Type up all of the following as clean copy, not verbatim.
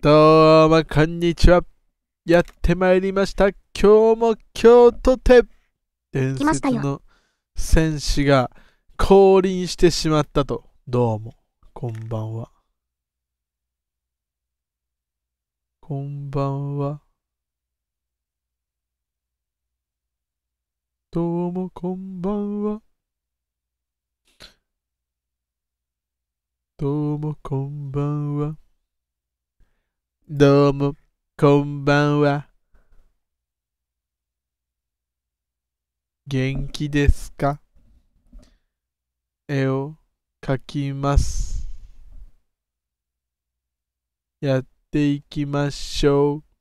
どうもこんにちは。やってまいりました。今日も京都で伝来ましたよ。 説の戦士が降臨してしまったと。どうも、こんばんは。こんばんは。どうもこんばんは。どうもこんばんは。どうもこんばんは。元気ですか？絵を描きます。やっていきましょう。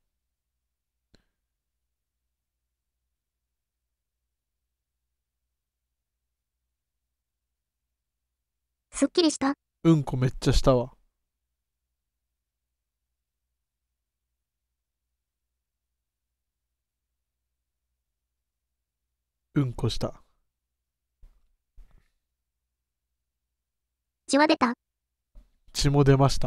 すっきりした。 うんこめっちゃしたわ。うんこした。 血は出た。 血も出ました。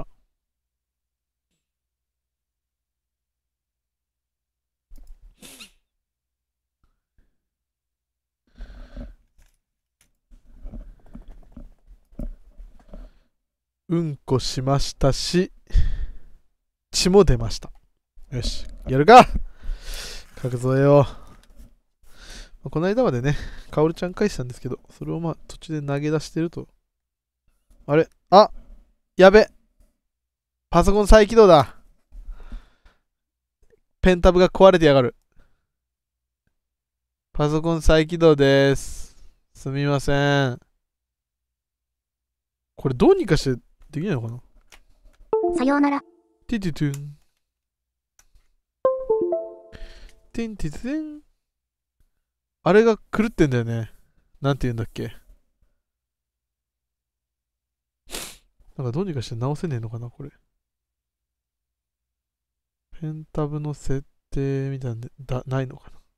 うんこしましたし、血も出ました。よし、やるか。書くぞよ。この間までね、かおるちゃん返したんですけど、それを途中で投げ出してると。あれあ、やべ。パソコン再起動だ。ペンタブが壊れてやがる。パソコン再起動です。すみません。これどうにかしてできないのかな？ さようなら。 ティティトゥン。ティンティティン。あれが狂ってんだよね。なんて言うんだっけ。なんかどうにかして直せねえのかな、これ。ペンタブの設定みたいなんで、ないのかな。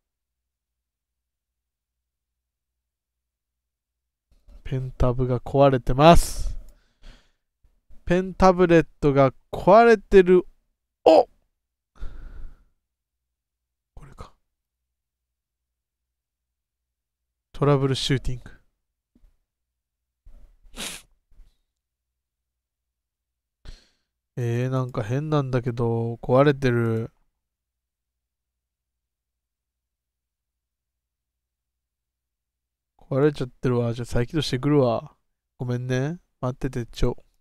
ペンタブが壊れてます。ペンタブレットが壊れてる。お、これか。トラブルシューティング。なんか変なんだけど、壊れてる。壊れちゃってるわ。じゃあ再起動してくるわ。ごめんね。待っててちょ。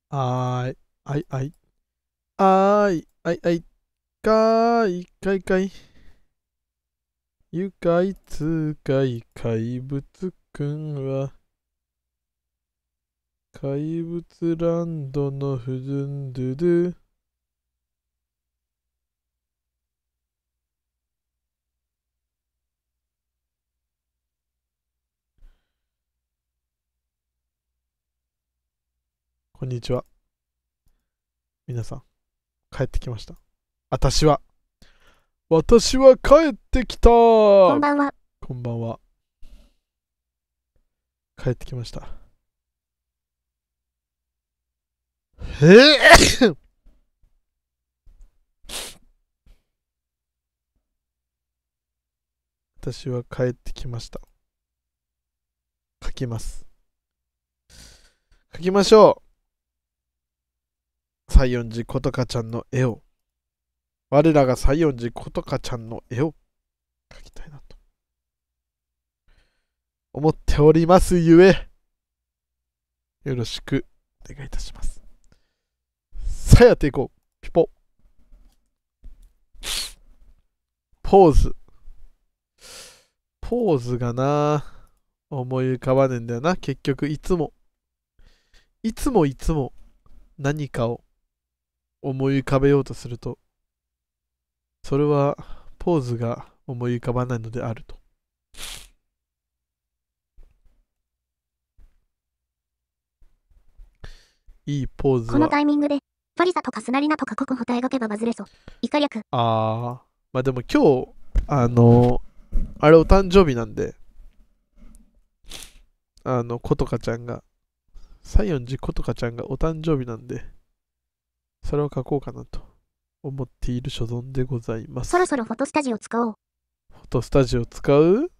あーい、あい、あい、あーい、あい、あい、かーい、かいかい。愉快痛快怪物くんは怪物ランドのフズンドゥドゥ。こんにちは。皆さん、帰ってきました。私は帰ってきた。 こんばんは。 こんばんは。帰ってきました。私は帰ってきました。書きます。書きましょう。西園寺ことかちゃんの絵を。我らが西園寺ことかちゃんの絵を描きたいなと思っておりますゆえ、よろしくお願いいたします。さあやっていこう。ピポ。ポーズ。ポーズがな、思い浮かばねえんだよな。結局、いつも何かを思い浮かべようとすると、それはポーズが思い浮かばないのであると。いいポーズこのは、 タイミングで、ファリサとかスナリナとか国答えがけばバズれそう。イカ略。 まあでも今日、あれお誕生日なんで、ことかちゃんが、西園寺ことかちゃんがお誕生日なんで、それを書こうかなと思っている所存でございます。 そろそろフォトスタジオ使おう。 フォトスタジオ使う？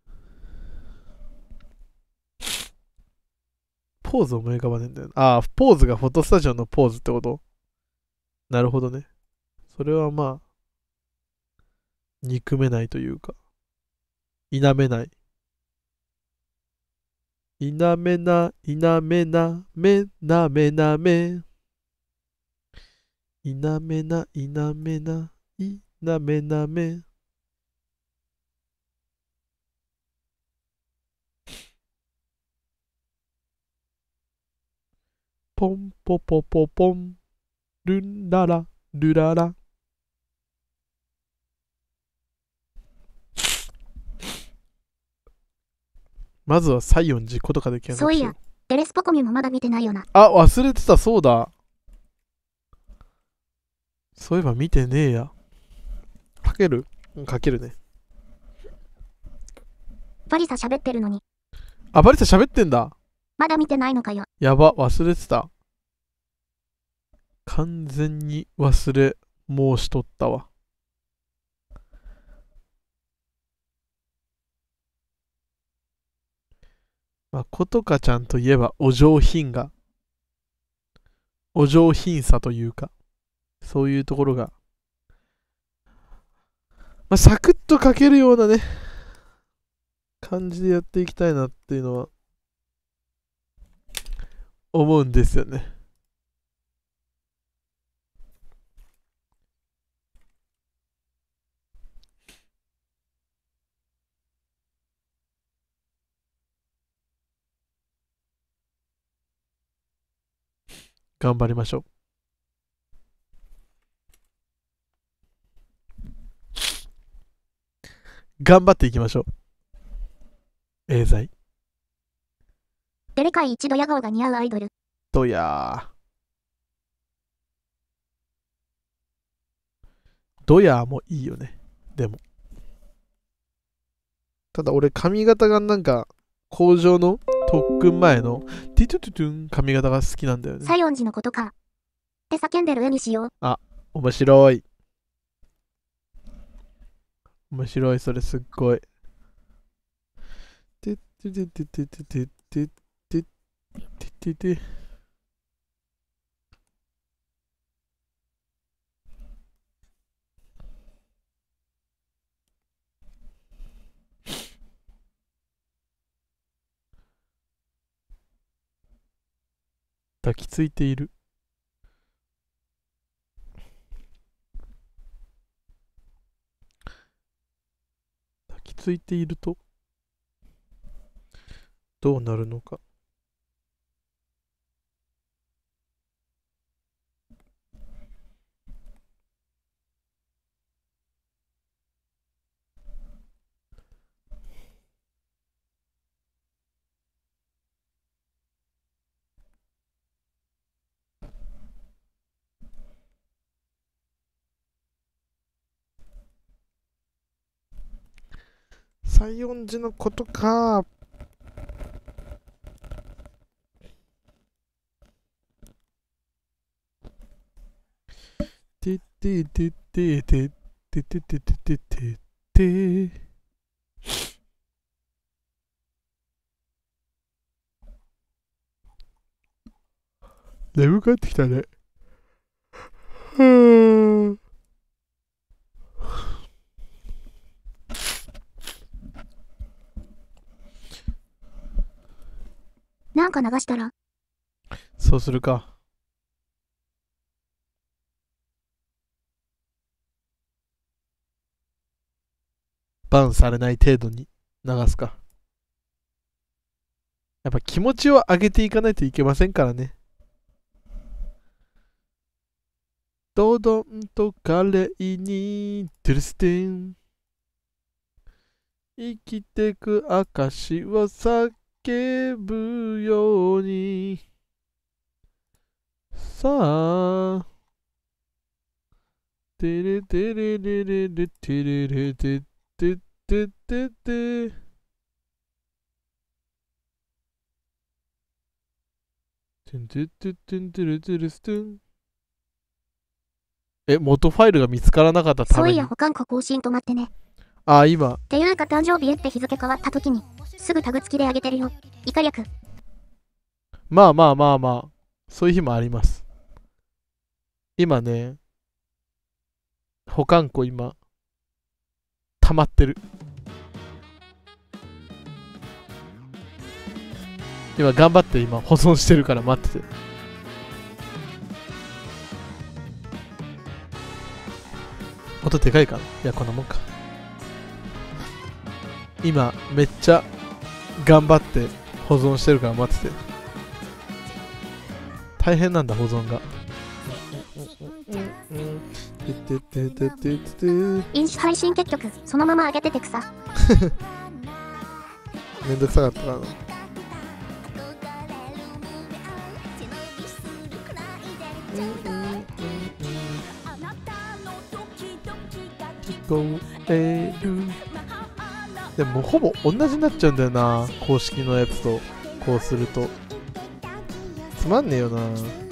ポーズ思い浮かばねえんだよな。ポーズがフォトスタジオのポーズってこと？なるほどね。それはまあ、憎めないというか、否めない。否めな、否めな、めなめなめ。否めな、否めな、否めなめ。ポンポポポポン、ルンララ、ルララ。まずは西園寺ことかで検索しよう。 エレスポコミュもまだ見てないよな。 忘れてた、そうだ。そういえば見てねえや。かける？かけるね。 ファリサ喋ってるのに、 バリサ喋ってんだ。 まだ見てないのかよ。 やば、忘れてた。完全に忘れ申しとったわ。ことかちゃんといえばお上品さというか、そういうところが、サクッと書けるようなね、感じでやっていきたいなっていうのは、思うんですよね。頑張りましょう。頑張っていきましょう。エーザイ。 デレカイ一度ヤ顔が似合うアイドル。 どやー。ドヤーもいいよね。でも。ただ俺髪型がなんか、工場の特訓前のティトゥトゥトゥン髪型が好きなんだよね。 西園寺のことか。って叫んでる絵にしよう。 面白い。面白い、それすっごい。てってててててててててて。抱きついている。 ついているとどうなるのか。西園寺のことか。てっててててててててててて。眠くなってきたね。 なんか流したら。 そうするか。バンされない程度に流すか。やっぱ気持ちを上げていかないといけませんからね。ドドンと華麗にトゥルステン、生きてく証を叫ぶように、さあテレテレレレレテレレテテテテテ。トゥントゥトゥトゥントゥルトゥルストゥン。元ファイルが見つからなかったために。 そういや保管庫更新止まってね。 あ、今。 っていうか誕生日へって日付変わった時に、すぐタグ付きであげてるよ。イカ略。 まあまあまあまあ、そういう日もあります。今ね、保管庫今、溜まってる。今頑張って今保存してるから待ってて。音でかいかな。いや、こんなもんか。今めっちゃ頑張って保存してるから待ってて。大変なんだ保存が。 飲酒配信結局そのまま上げててくさ。 めんどくさかったかな。聞こえる。でもほぼ同じになっちゃうんだよな、公式のやつと。こうするとつまんねえよな。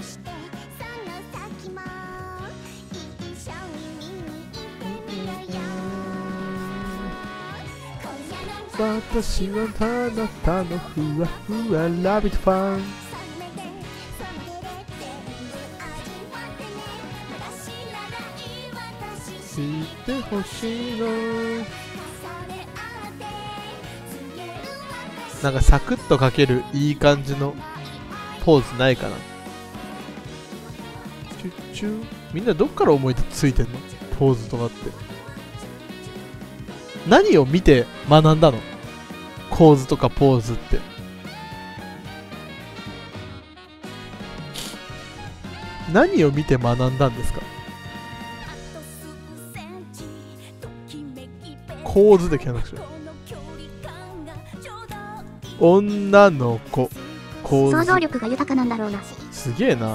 私はあなたのふわふわラビットファン。知ってほしいの。なんかサクッとかけるいい感じのポーズないかな。チュッチュ。みんなどっから思いついてんの？ポーズとかって何を見て学んだの？構図とかポーズって何を見て学んだんですか？構図で検索しよう。女の子構図。 想像力が豊かなんだろうな。 すげえな。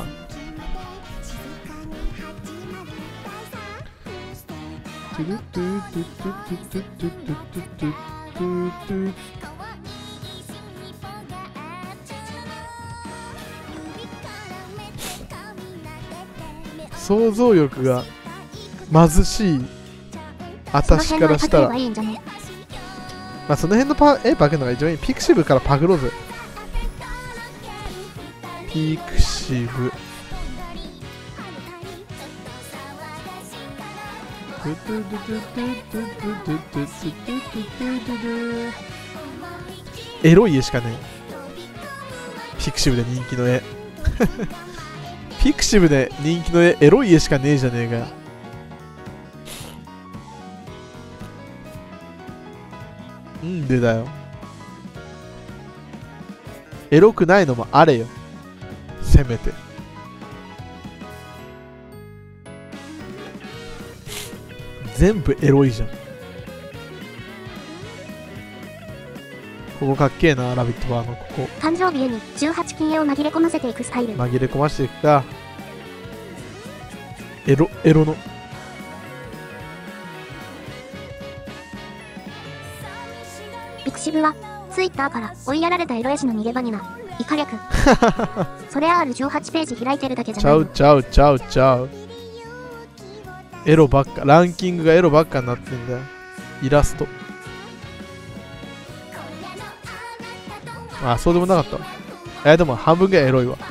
想像力が貧しい私からしたら、まあその辺のパクるのが一番いい。ピクシブからパクろうぜ。ピクシブエロい絵しかねえ。ピクシブで人気の絵ピクシブで人気の絵、エロい絵しかねえじゃねえか。 んでだよ。エロくないのもあれよ。せめて。全部エロいじゃん。ここかっけえな、ラビットバーのここ。 誕生日へに18金へを紛れ込ませていくスタイル。 紛れ込ましていくか。エロの。 ピクシブは、ツイッターから追いやられたエロ絵師の逃げ場にな。イカ略。それ R18 ページ開いてるだけじゃないの。 ちゃう。エロばっか、ランキングがエロばっかになってんだよ。イラスト。あ、そうでもなかったわ。でも半分ぐらいエロいわ。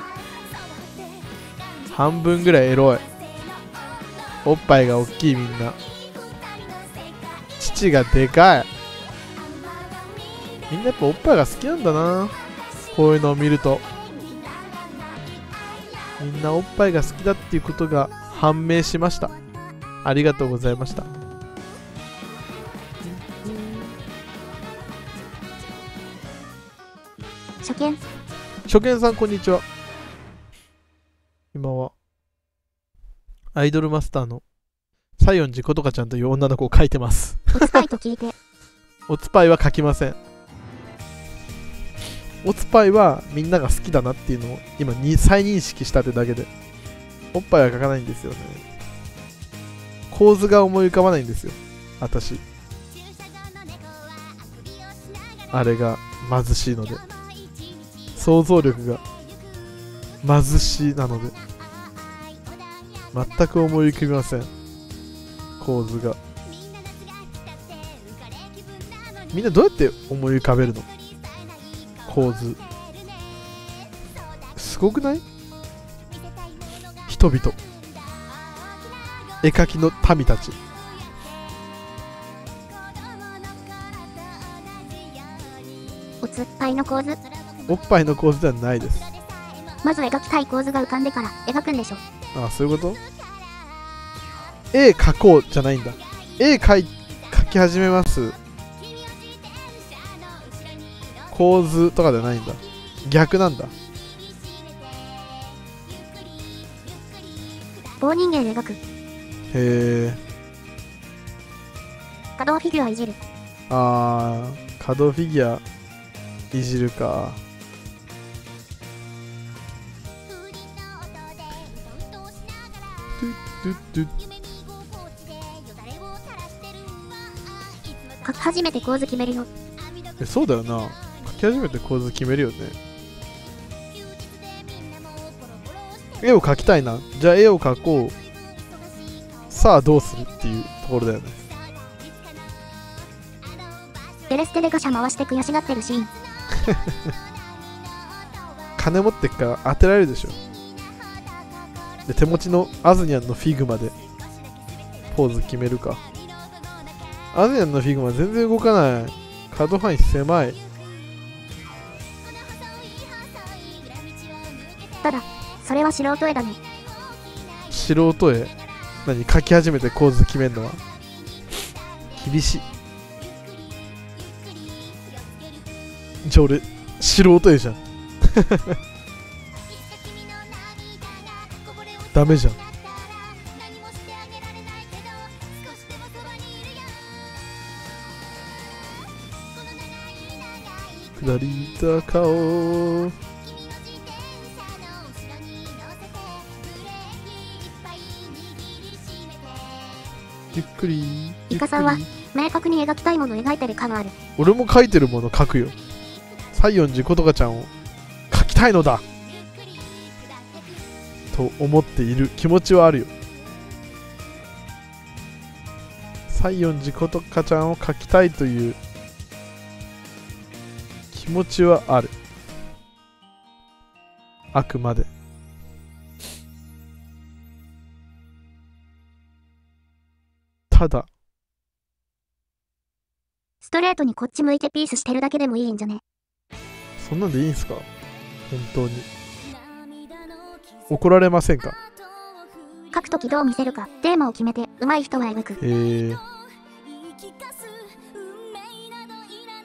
半分ぐらいエロい。おっぱいが大きいみんな。乳がでかい。みんなやっぱおっぱいが好きなんだな。こういうのを見ると。みんなおっぱいが好きだっていうことが判明しました。ありがとうございました。初見さんこんにちは。今はアイドルマスターの西園寺ことかちゃんという女の子を描いてます。 おつぱいと聞いて。 おつぱいは描きません。おつぱいはみんなが好きだなっていうのを今に再認識したってだけで、おっぱいは描かないんですよね。構図が思い浮かばないんですよ、私。あれが貧しいので、想像力が貧しいなので全く思い浮かびません、構図が。みんなどうやって思い浮かべるの？構図すごくない？人々、絵描きの民たち。 おつっぱいの構図。 おっぱいの構図ではないです。 まず描きたい構図が浮かんでから描くんでしょ。 ああ、そういうこと？絵描こうじゃないんだ。描き始めます。構図とかじゃないんだ。逆なんだ。 棒人間描く。 へえ。 可動フィギュアいじる。 あー、可動フィギュアいじるか。 描き始めて構図決めるよ。 そうだよな。描き始めて構図決めるよね。絵を描きたいな。じゃあ絵を描こう。さあどうするっていうところだよね。 デレステでガシャ回して悔しがってるシーン。 金持ってっから当てられるでしょ。で、手持ちのアズニャンのフィグマでポーズ決めるか。アズニャンのフィグマ全然動かない。可動範囲狭い。 ただそれは素人絵だね。 素人絵？何？描き始めて構図決めるのは厳しい。じゃあ俺素人絵じゃん。ダメじゃん。下り坂をゆっくり。 イカさんは明確に描きたいものを描いてる感がある。 俺も描いてるもの描くよ。西園寺ことかちゃんを描きたいのだと思っている気持ちはあるよ。西園寺ことかちゃんを描きたいという気持ちはある。あくまで。ただストレートにこっち向いてピースしてるだけでもいいんじゃね。 そんなんでいいんすか？本当に怒られませんか？ 書くときどう見せるかテーマを決めて上手い人は描く。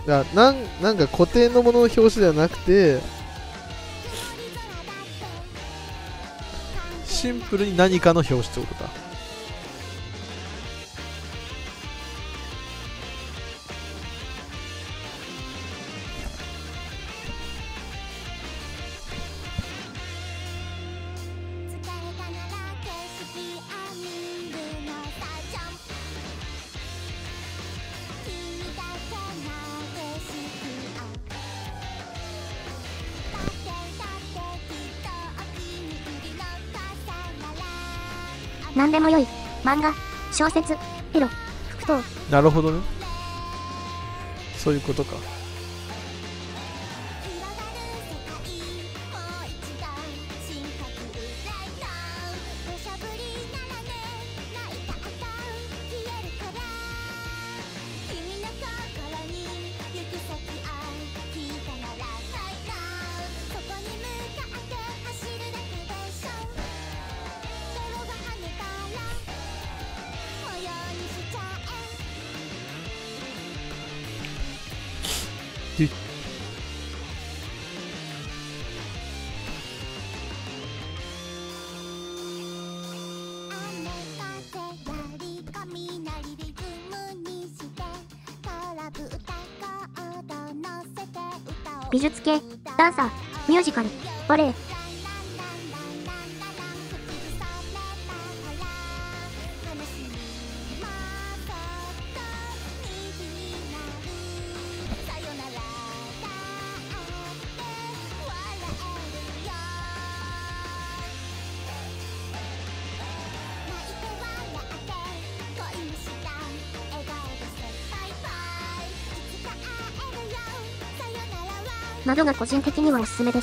なんか固定のものの表紙ではなくて、シンプルに何かの表紙ってことか。 何でもよい。漫画、小説、エロ、服等。 なるほどね。そういうことか。 美術系、ダンサー、ミュージカル、バレエ。などが個人的にはおすすめです。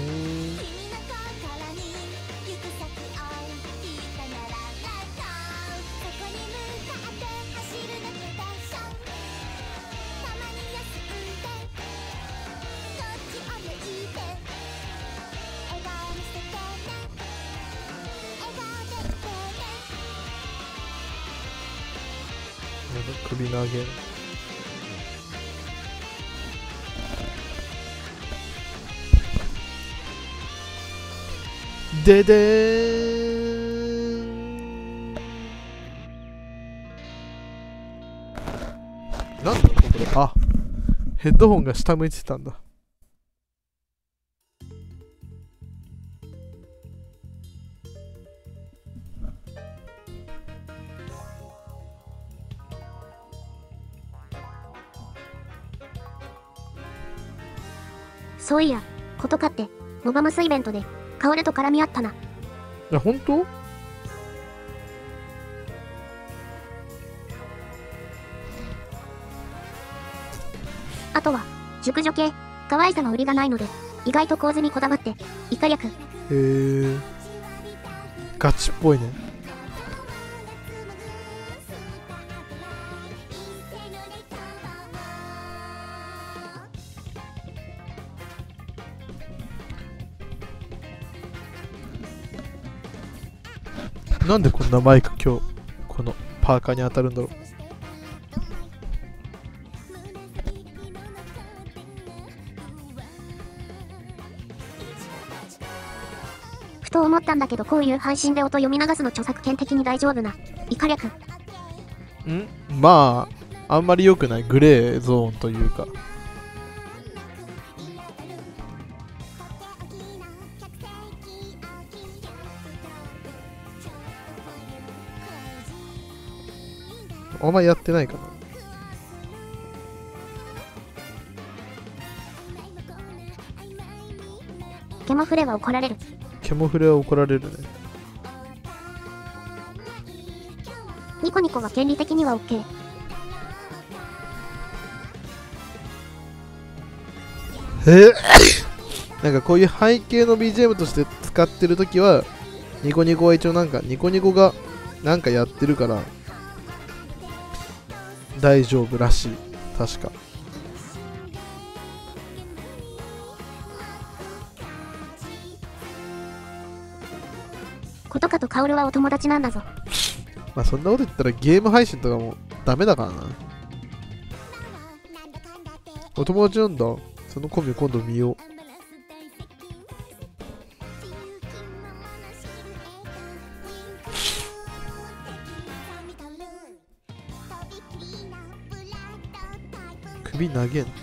首投げ。ででーん。なんだろうこれ。あ、ヘッドホンが下向いてたんだ。 そういや、ことかって、モバマスイベントで、カオルと絡み合ったな。 いや、本当？ あとは、熟女系、可愛さの売りがないので、意外と構図にこだわって、イカ略。 へえ。ガチっぽいね。なんでこんなマイク今日このパーカーに当たるんだろう。 ふと思ったんだけど、こういう配信で音読み流すの著作権的に大丈夫な。イカ略。 まああんまり良くないグレーゾーンというか。あんまやってないかな。 ケモフレは怒られる。 ケモフレは怒られるね。 ニコニコは権利的には OK。 なんかこういう背景の BGM として使ってるときはニコニコは一応なんかニコニコがなんかやってるから大丈夫らしい。確か。 ことかとカオルはお友達なんだぞ。 まあそんなこと言ったらゲーム配信とかもダメだからな。 お友達なんだ。そのコンビ今度見よう。首投げん。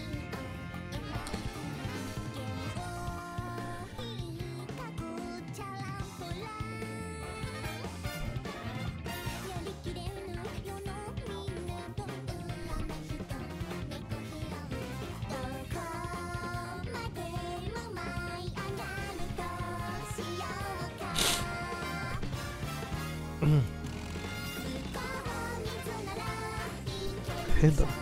変だな。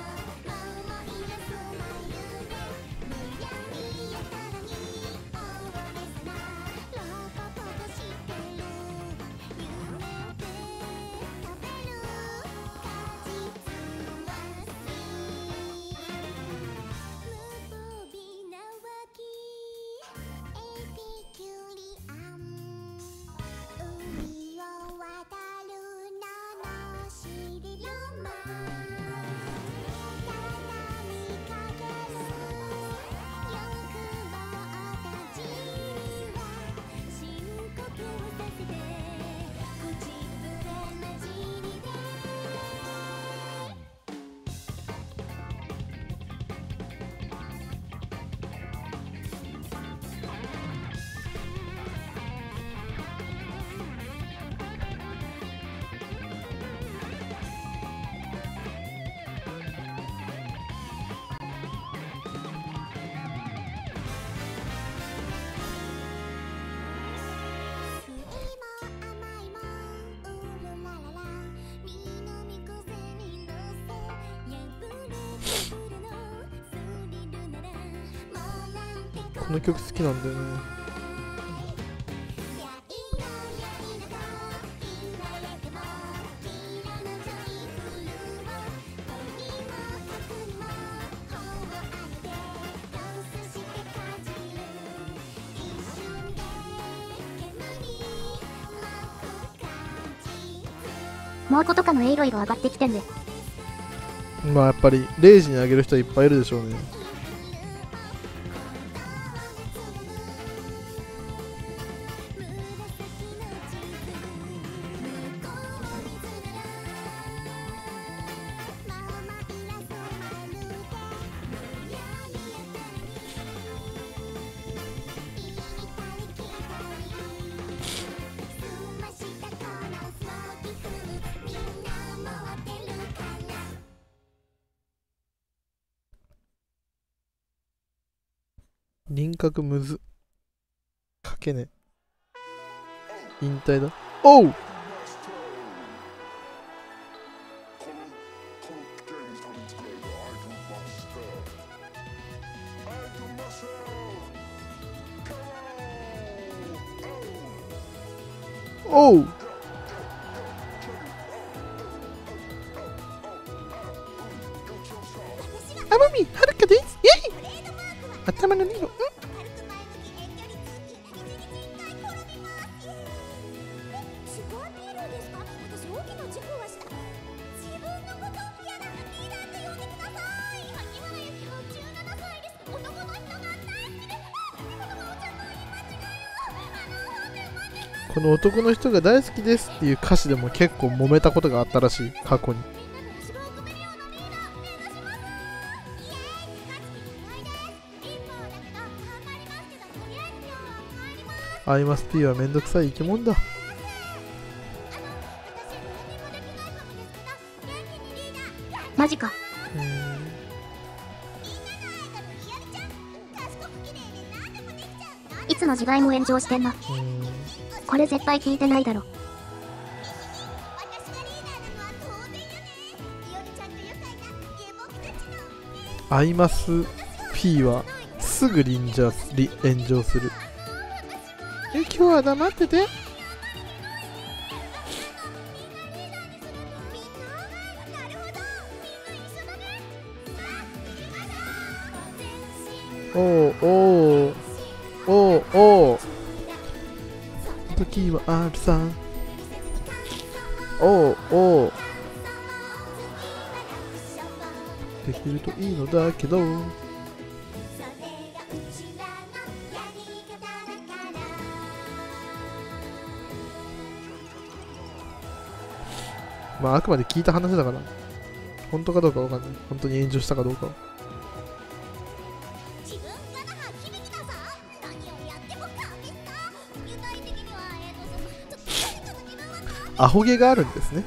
この曲好きなんだよね。 もうことかのいろいろ上がってきてんで。 まあやっぱり0時にあげる人はいっぱいいるでしょうね。輪郭むず。かけね。引退だ。おう。おう。あまみはるかです。イェイ。頭のリード。この男の人が大好きですっていう歌詞でも結構揉めたことがあったらしい、過去に。アイマス P はめんどくさい生き物だ。 マジか。いつの時代も炎上してんな。これ絶対聞いてないだろ。 アイマス P はすぐ炎上する。今日は黙ってて。おうおうおうおう、時はあるさ。おうおう、できるといいのだけど。 まああくまで聞いた話だから本当かどうかわかんない。本当に炎上したかどうかは。アホ毛があるんですね。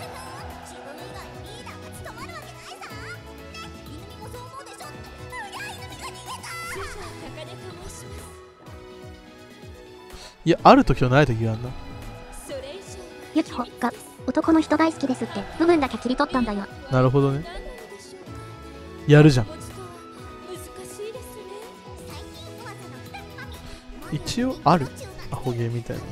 いや、ある時とない時があるな。 ユキホが男の人大好きですって部分だけ切り取ったんだよ。 なるほどね。やるじゃん。一応あるアホゲーみたいな。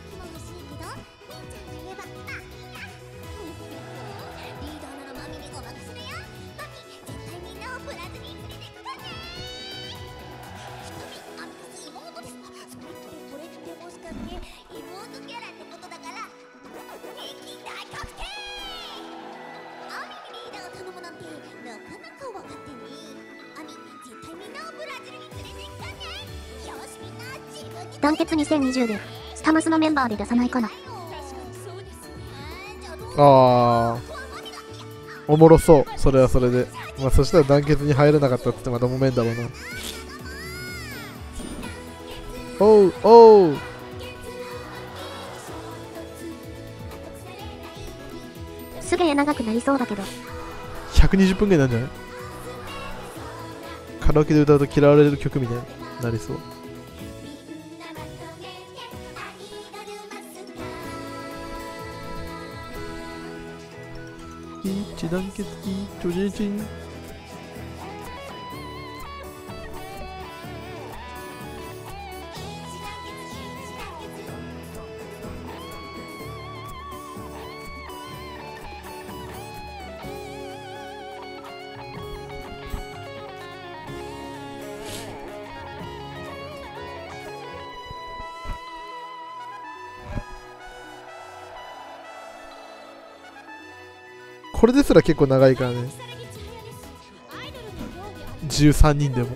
団結2020でスタムスのメンバーで出さないかな。 あー、おもろそう。それはそれで。まあそしたら団結に入らなかったってまた揉めんだろうな。おうおう。 すげえ長くなりそうだけど 120分ぐらいなんじゃない？カラオケで歌うと嫌われる曲みたいになりそう。一致団結一致人人。これですら結構長いからね。13人でも。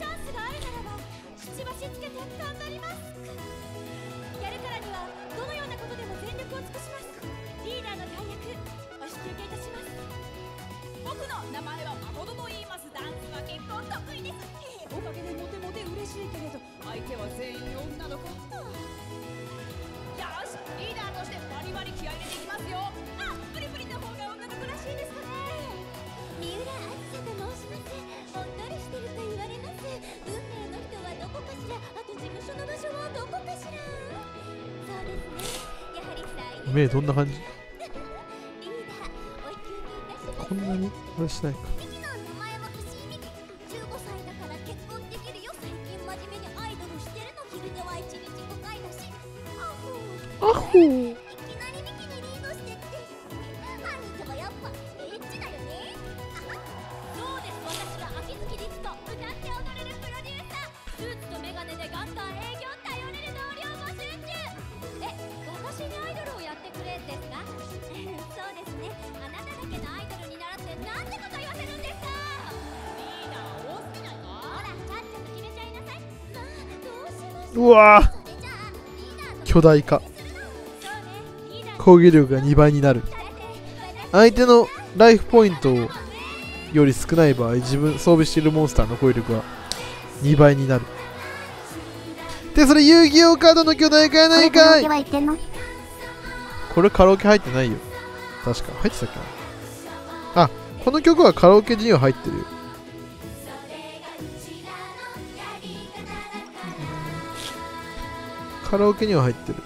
目どんな感じ？こんなにあれしないか。アホー。うわー、巨大化。攻撃力が2倍になる。相手のライフポイントより少ない場合、自分装備しているモンスターの攻撃力が2倍になる。で、それ遊戯王カードの巨大化やないかい。これカラオケ入ってないよ。確か入ってたっけな。あ、この曲はカラオケには入ってるよ。カラオケには入ってる。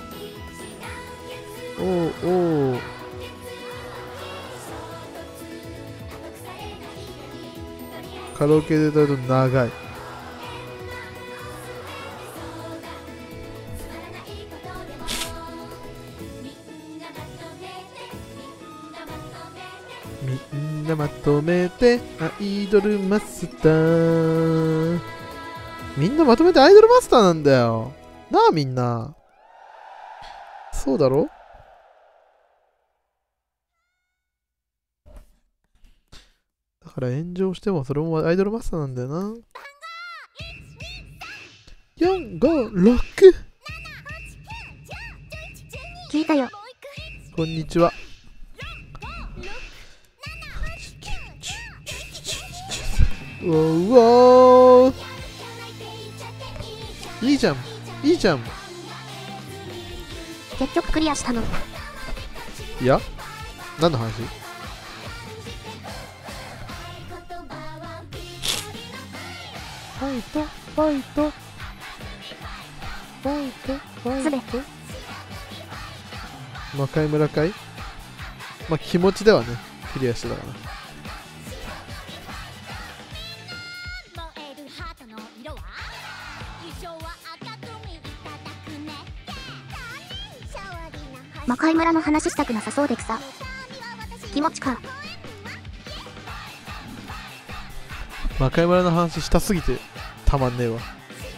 おうおう。カラオケで歌うと長い。みんなまとめてアイドルマスター。みんなまとめてアイドルマスターなんだよなあ、みんな。そうだろ。だから炎上してもそれもアイドルマスターなんだよな。4、5、6。 聞いたよ。 こんにちは。 うわうわいいじゃんいいじゃん。 結局クリアしたの。 いや何の話？ファイトファイトファイトファイト魔界村かい。まあ気持ちではねクリアしてたかな。 魔界村の話したくなさそうで草。気持ちか。 魔界村の話したすぎてたまんねえわ。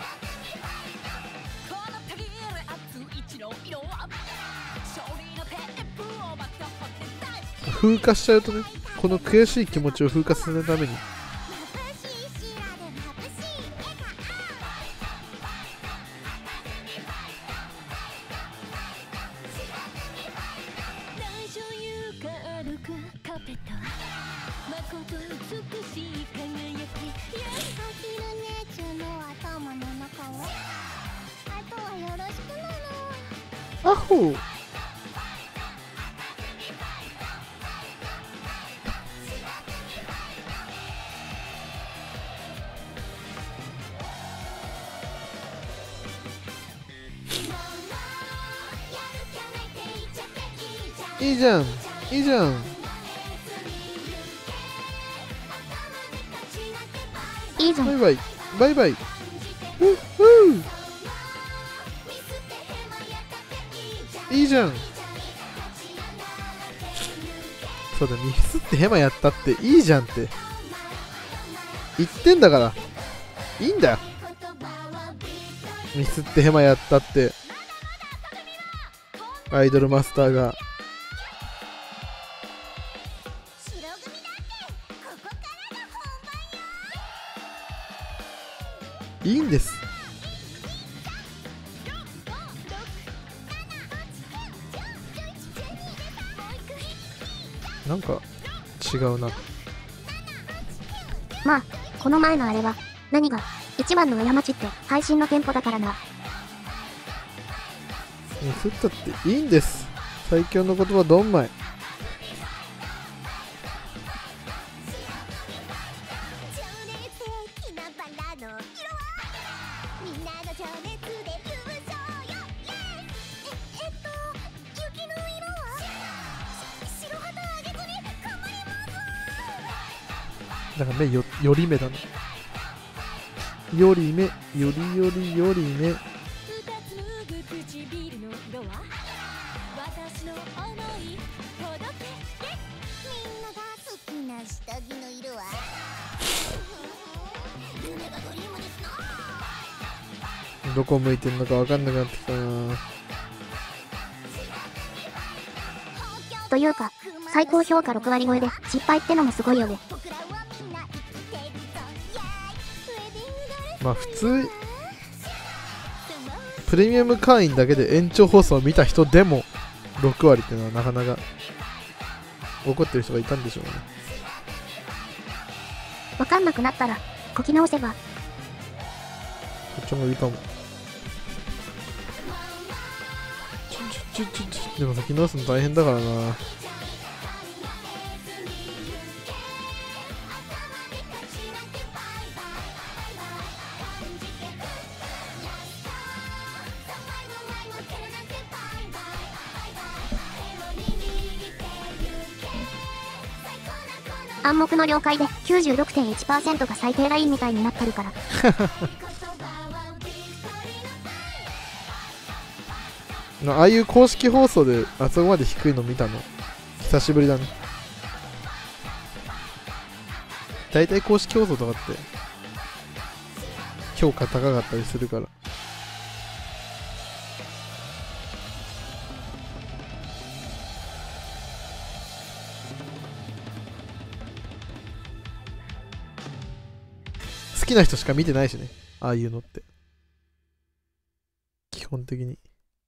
風化しちゃうとね、この悔しい気持ちを風化させるためにアホ。いいじゃんいいじゃんいいじゃん。 バイバイバイバイ。いいじゃん。そうだ、ミスってヘマやったっていいじゃんって言ってんだから、いいんだよ。ミスってヘマやったってアイドルマスターがいいんです。なんか違うな。 まあこの前のあれは何が一番の過ちって配信のテンポだからな。 ミスったっていいんです。最強の言葉ドンマイ。なんか目より目だな。より目よりよりより目。どこ向いてんのか分かんなくなってきたな。 というか最高評価6割超えで失敗ってのもすごいよね。 まあ普通プレミアム会員だけで延長放送を見た人でも6割っていうのはなかなか怒ってる人がいたんでしょうね。 わかんなくなったらこき直せば。 こっちもいいかも。でも書き直すの大変だからな。 暗黙の了解で 96.1% が最低ラインみたいになってるから。 ああいう公式放送であそこまで低いの見たの久しぶりだね。だいたい公式放送とかって評価高かったりするから。好きな人しか見てないしね、ああいうのって基本的に。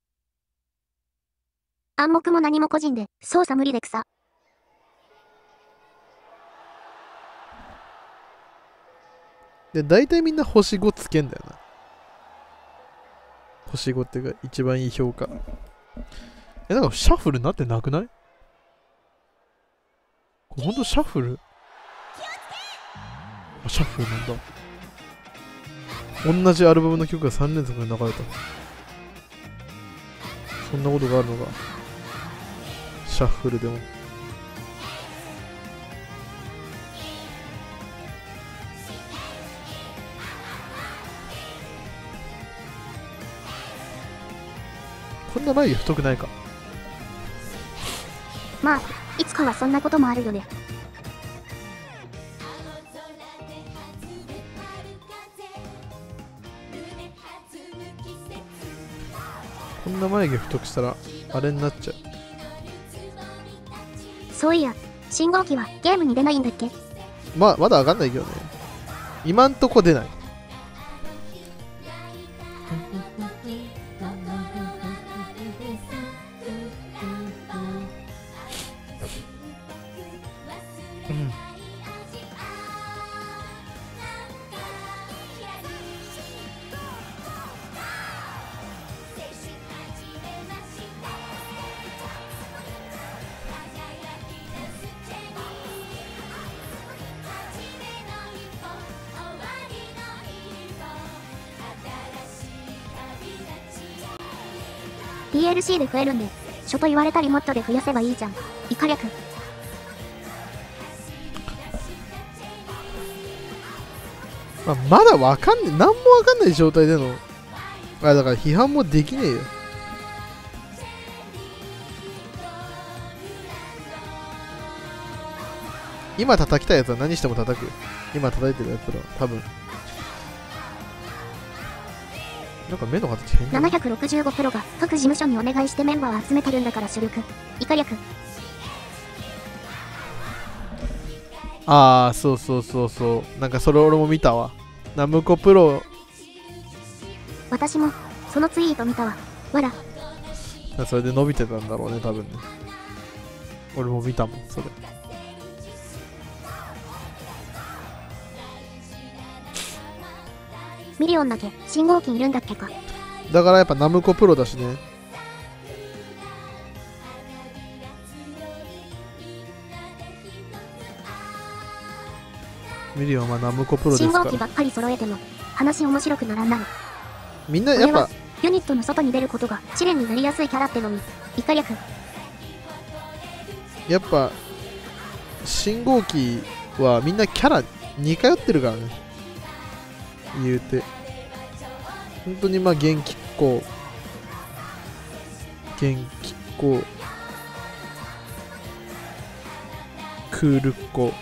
暗黙も何も個人で操作無理で草。 で、大体みんな星5つけんだよな。星5っていうか、一番いい評価。なんかシャッフルになってなくない？これほんとシャッフル？あ、シャッフルなんだ。同じアルバムの曲が3連続で流れた。そんなことがあるのか。シャッフルでも。こんな眉毛太くないか。 まあ、いつかはそんなこともあるよね。 こんな眉毛太くしたらあれになっちゃう。 そういや、信号機はゲームに出ないんだっけ？ まだわかんないけどね。今んとこ出ない。 DLC で増えるんで、書と言われたりモッドで増やせばいいじゃん。イカ略。 まだわかんねえ。なんもわかんない状態での。だから批判もできねえよ。今叩きたいやつは何しても叩く。今叩いてるやつらは多分。なんか目の形変だな。 765プロが各事務所にお願いしてメンバーを集めてるんだから主力。イカ略。 ああ、そうそうそうそう。なんかそれ俺も見たわ。ナムコプロ。 私もそのツイート見たわ。わら。 それで伸びてたんだろうね、多分ね。俺も見たもん、それ。 ミリオンだけ信号機いるんだっけか。 だからやっぱナムコプロだしね。ミリオンはナムコプロですから。 信号機ばっかり揃えても話面白くならんなる。 みんなやっぱユニットの外に出ることが試練になりやすいキャラってのに。イカ略。 やっぱ信号機はみんなキャラ似通ってるからね、言うて。本当にまあ元気っ子クールっ子、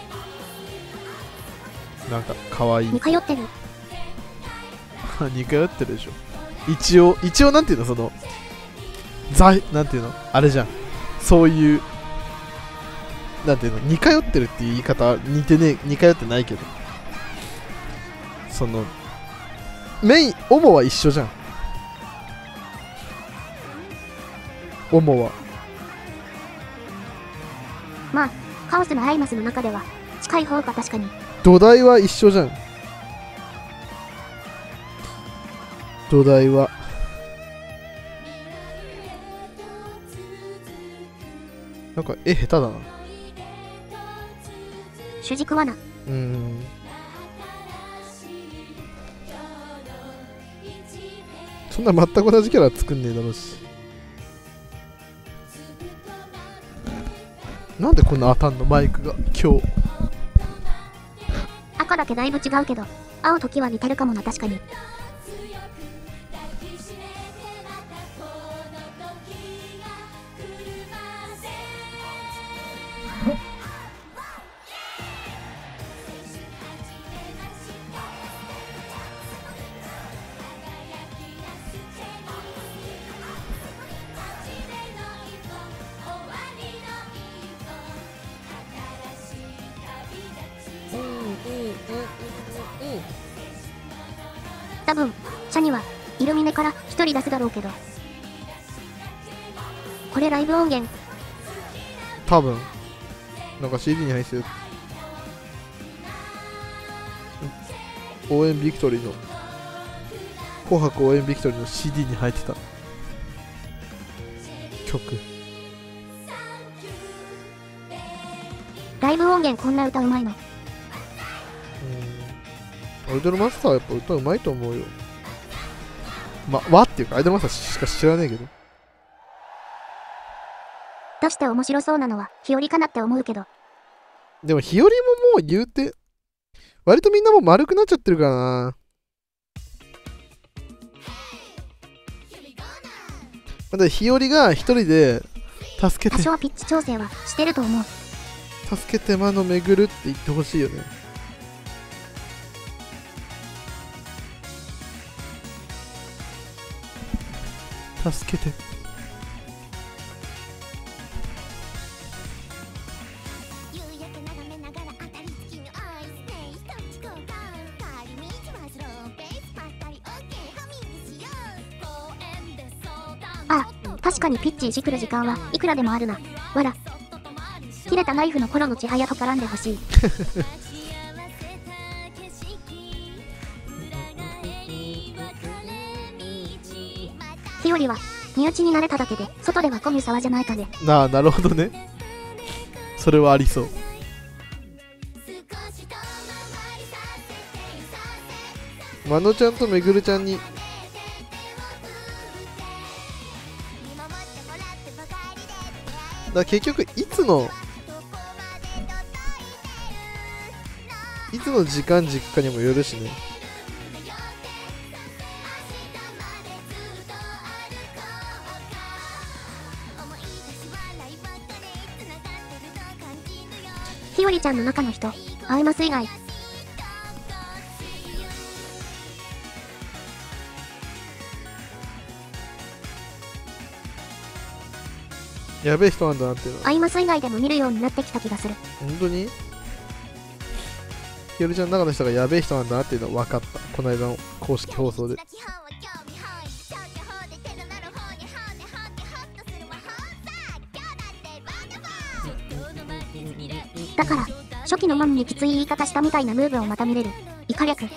なんか可愛い。 似通ってる。 似通ってるでしょ。一応なんていうの、そのなんていうのあれじゃん、そういうなんていうの、似通ってるっていう言い方、似通ってないけど、その主は一緒じゃん。主はまあカオスなアイマスの中では近い方が確かに。 土台は一緒じゃん。土台はなんか絵下手だな。 主軸はな。 そんな全く同じキャラ作んねえだろうし。なんでこんな当たんのマイクが今日。 赤だけだいぶ違うけど青時は似てるかもな。確かに。多分シャニはイルミネから一人出すだろうけど、これライブ音源。 多分なんか CD に入ってる。 応援ビクトリーの紅白応援ビクトリーの CD に入ってた曲。 ライブ音源こんな歌うまいの。 アイドルマスターはやっぱ歌うまいと思うよ。和っていうかアイドルマスターしか知らねえけど。 出して面白そうなのは日和かなって思うけど。 でも日和ももう言うて割とみんなもう丸くなっちゃってるからな。まだ日和が一人で助けて多少ピッチ調整はしてると思う。 助けて魔の巡るって言ってほしいよね。助けて。 ああ、確かにピッチいじくる時間はいくらでもあるな。わら。切れたナイフの頃のちはやと絡んでほしい。日和は身内になれただけで外ではコミュ沢じゃないかね。 なるほどね。それはありそう。まのちゃんとめぐるちゃんにだ結局いつの時間軸かにもよるしね。 日和ちゃんの中の人、アイマス以外。 やべえ人なんだなっていうのはアイマス以外でも見るようになってきた気がする。 本当にひよりちゃんの中の人がやべえ人なんだなっていうのは分かった。この間の公式放送で。 だから初期のマンにきつい言い方したみたいなムーブをまた見れる。イカ略。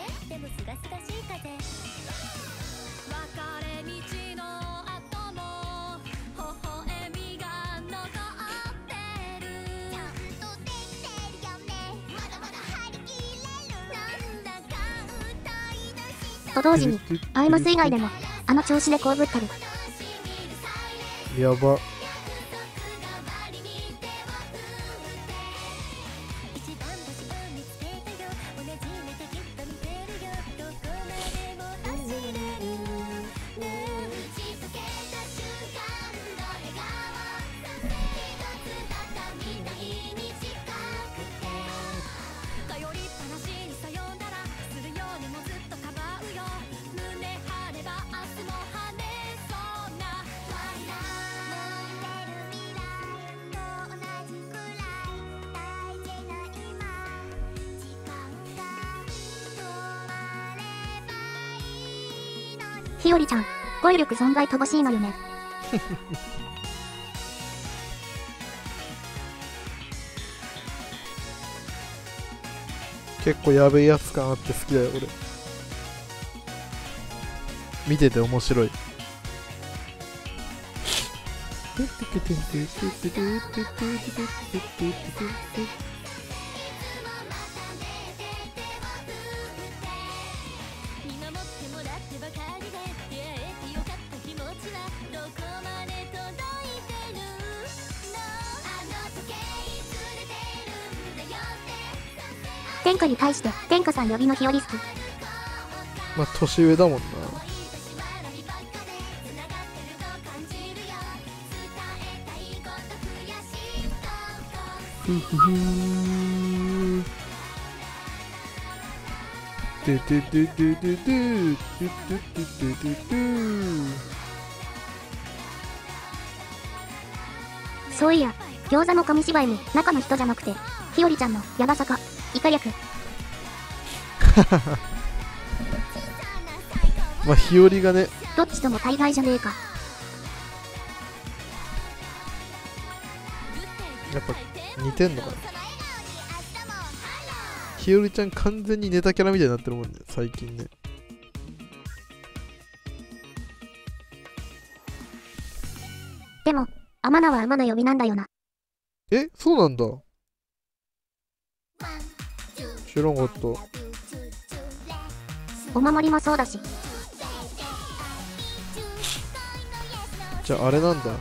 と同時にアイマス以外でもあの調子でこうぶったり。 やば。 ひよりちゃん、語彙力存外乏しいのよね。 結構やべえやつ感あって好きだよ俺。見てて面白い。 天下に対して天下さん呼びのひより好き。 まあ年上だもんな。ふふふーででででででででででそういや、餃子の紙芝居も中の人じゃなくて、ひよりちゃんのやばさか、イカ略。 まあ日和がね、 どっちとも大概じゃねえか。 やっぱ似てんのかな。 ひよりちゃん完全にネタキャラみたいになってるもんね、最近ね。 でも、アマナはアマナ呼びなんだよな。 え、そうなんだ。知らんかった。 お守りもそうだし。 じゃああれなんだ。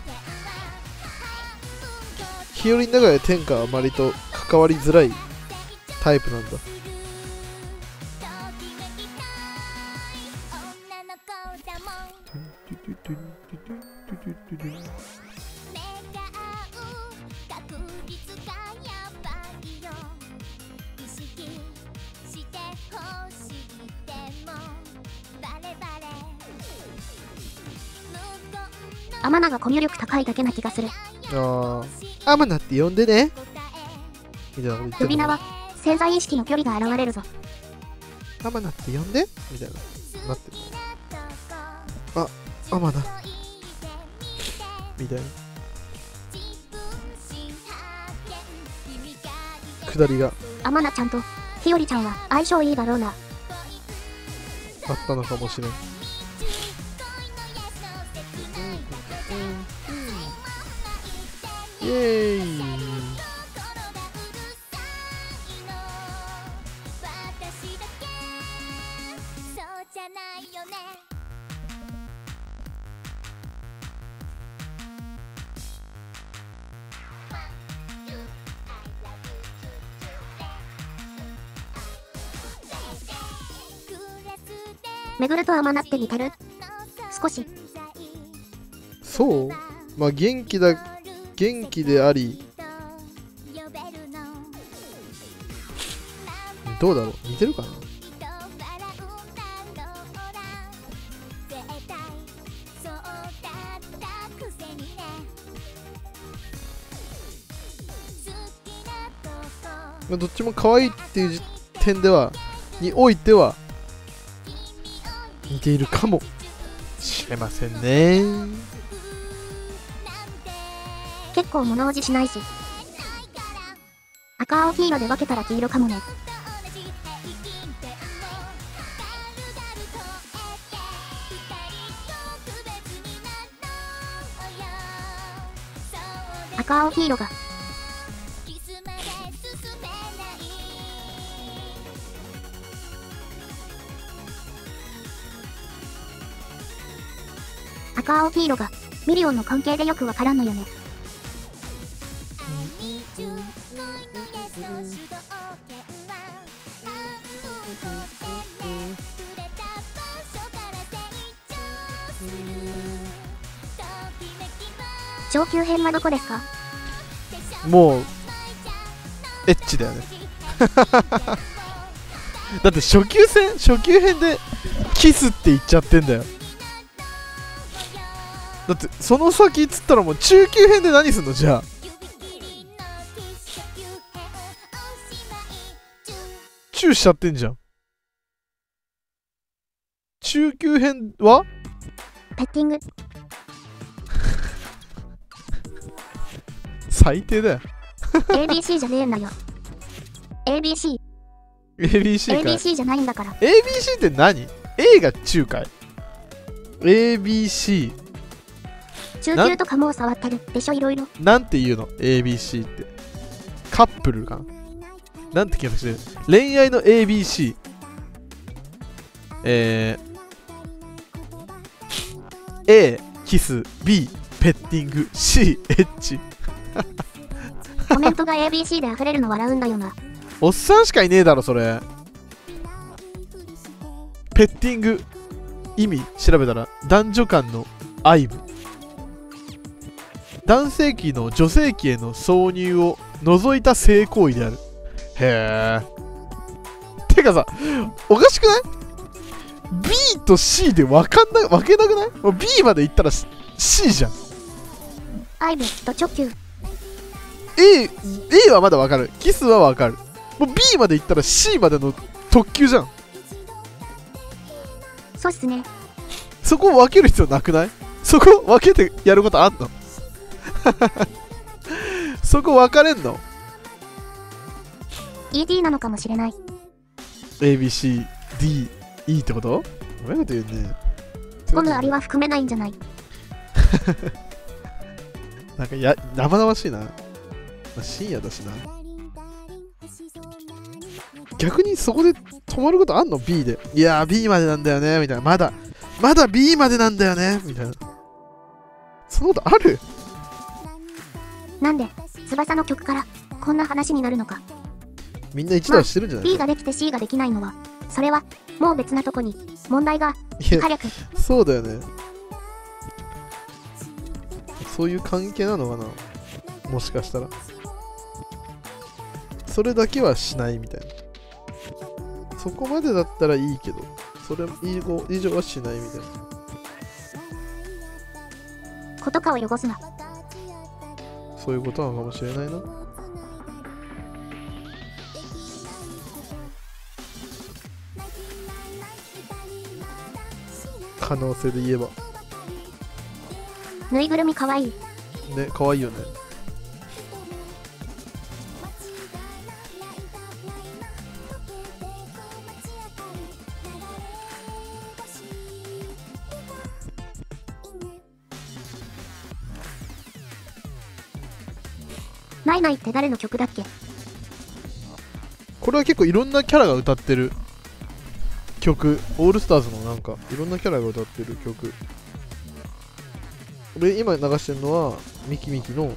ひよりの中で天下は割と関わりづらいタイプなんだ。 アマナがコミュ力高いだけな気がする。 ああ、アマナって呼んでねみたいなこと言ってる。 呼び名は潜在意識の距離が現れるぞ。 アマナって呼んでみたいななってる。あ、アマナみたいなくだりがアマナちゃんとひよりちゃんは相性いいだろうな。 あったのかもしれん。イエーイ。 めぐるとアマナって似てる？少し。 そう？まあ元気であり、どうだろう、似てるかな。まあどっちも可愛いっていう点ではにおいては似ているかもしれませんね。 結構物おじしないし。赤青黄色で分けたら黄色かもね。赤青黄色が赤青黄色がミリオンの関係でよくわからんのよね。上級編はどこですか？ もうエッチだよねだって初級編でキスって言っちゃってんだよ。だってその先っつったらもう中級編で何すんのじゃあ。チューしちゃってんじゃん。中級編はペッティング。 最低だよ ABC じゃねえんだよ。ABC か ABC じゃないんだから。 ABC って何？ A が中かい？ ABC 中級とかもう触ってるでしょ、いろいろ。 なんて言うの ABC って。カップルかな、なんて聞きましてる。恋愛の ABC。A キス、 B ペッティング、 C エッチコメントが ABC で溢れるの笑うんだよな。 おっさんしかいねえだろそれ。ペッティング意味調べたら男女間の愛撫、男性器の女性器への挿入を除いた性行為である。へえ。てかさ、おかしくない？ B と C で分けなくない？もう B までいったら C じゃん。 愛撫と直球。 A はまだ分かる。キスは分かる。もう B までいったら C までの特急じゃん。 そうっすね。 そこ分ける必要なくない？そこ分けてやることあんのそこ分かれんの？ ED なのかもしれない。 ABCDE ってこと？うまいこと言うね。 ゴムありは含めないんじゃない？ なんか生々しいな。まあ、深夜だしな。逆にそこで止まることあんの？ B で。いやー B までなんだよねみたいな。まだ B までなんだよねみたいな。そんなことある？ なんで翼の曲からこんな話になるのか。 みんな一度はしてるんじゃない？ B ができて C ができないのは、それはもう別なとこに問題が。火力。 そうだよね。そういう関係なのかな、もしかしたら。それだけはしないみたいな。そこまでだったらいいけど、それ以上はしないみたいな。 ことかを汚すな。 そういうことなのかもしれないな。可能性で言えばぬいぐるみかわいいね。かわいいよね。 ないないって誰の曲だっけ？ これは結構いろんなキャラが歌ってる曲。オールスターズのなんかいろんなキャラが歌ってる曲。俺今流してるのはミキミキの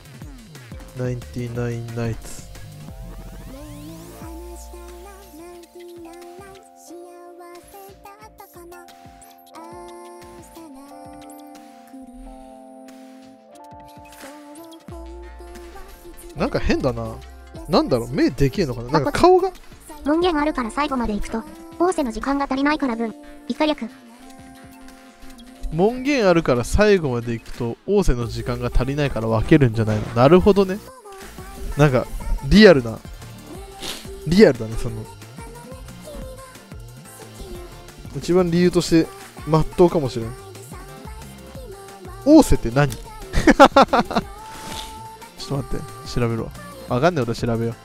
99 Nights。なんか変だな。なんだろう、目でけえのかな。なんか顔が門限あるから最後まで行くと仰せの時間が足りないから分イカ略。 門限あるから最後まで行くと仰せの時間が足りないから分けるんじゃないの。なるほどね。なんかリアルだね。その一番理由として真っ当かもしれん。仰せって何？ちょっと待って、調べるわ。わかんない俺調べよ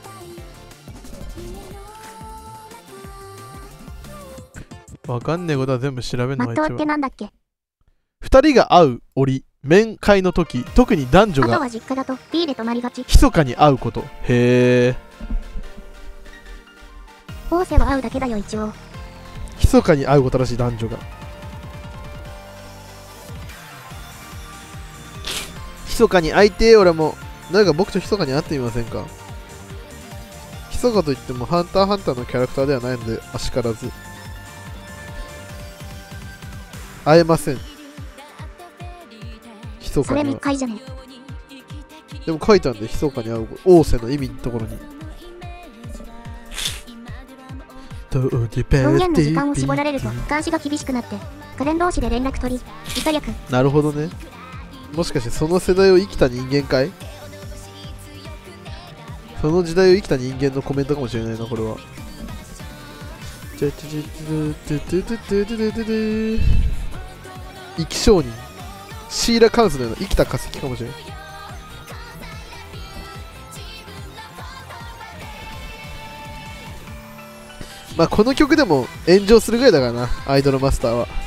う。わかんねえことは全部調べるのが一マットって番。 なんだっけ？ 二人が会う折、面会の時、特に男女あとがは実家だと B で泊まりがち。 密かに会うこと。へえ。 仰せは会うだけだよ一応。 密かに会うことらしい、男女が。密かに会いてー。俺も誰か僕と密かに会ってみませんか？密かといってもハンターハンターのキャラクターではないのであしからず会えません。密それかには密会じゃねでも書いたんで、密かに会う仰せの意味のところに門限の時間を絞られると監視が厳しくなって家電同士で連絡取りイカ略。 なるほどね。もしかしてその世代を生きた人間かい？その時代を生きた人間のコメントかもしれないな、これは。生き証人、シーラカウンスのような生きた化石かもしれない。まあこの曲でも炎上するぐらいだからな、アイドルマスターは。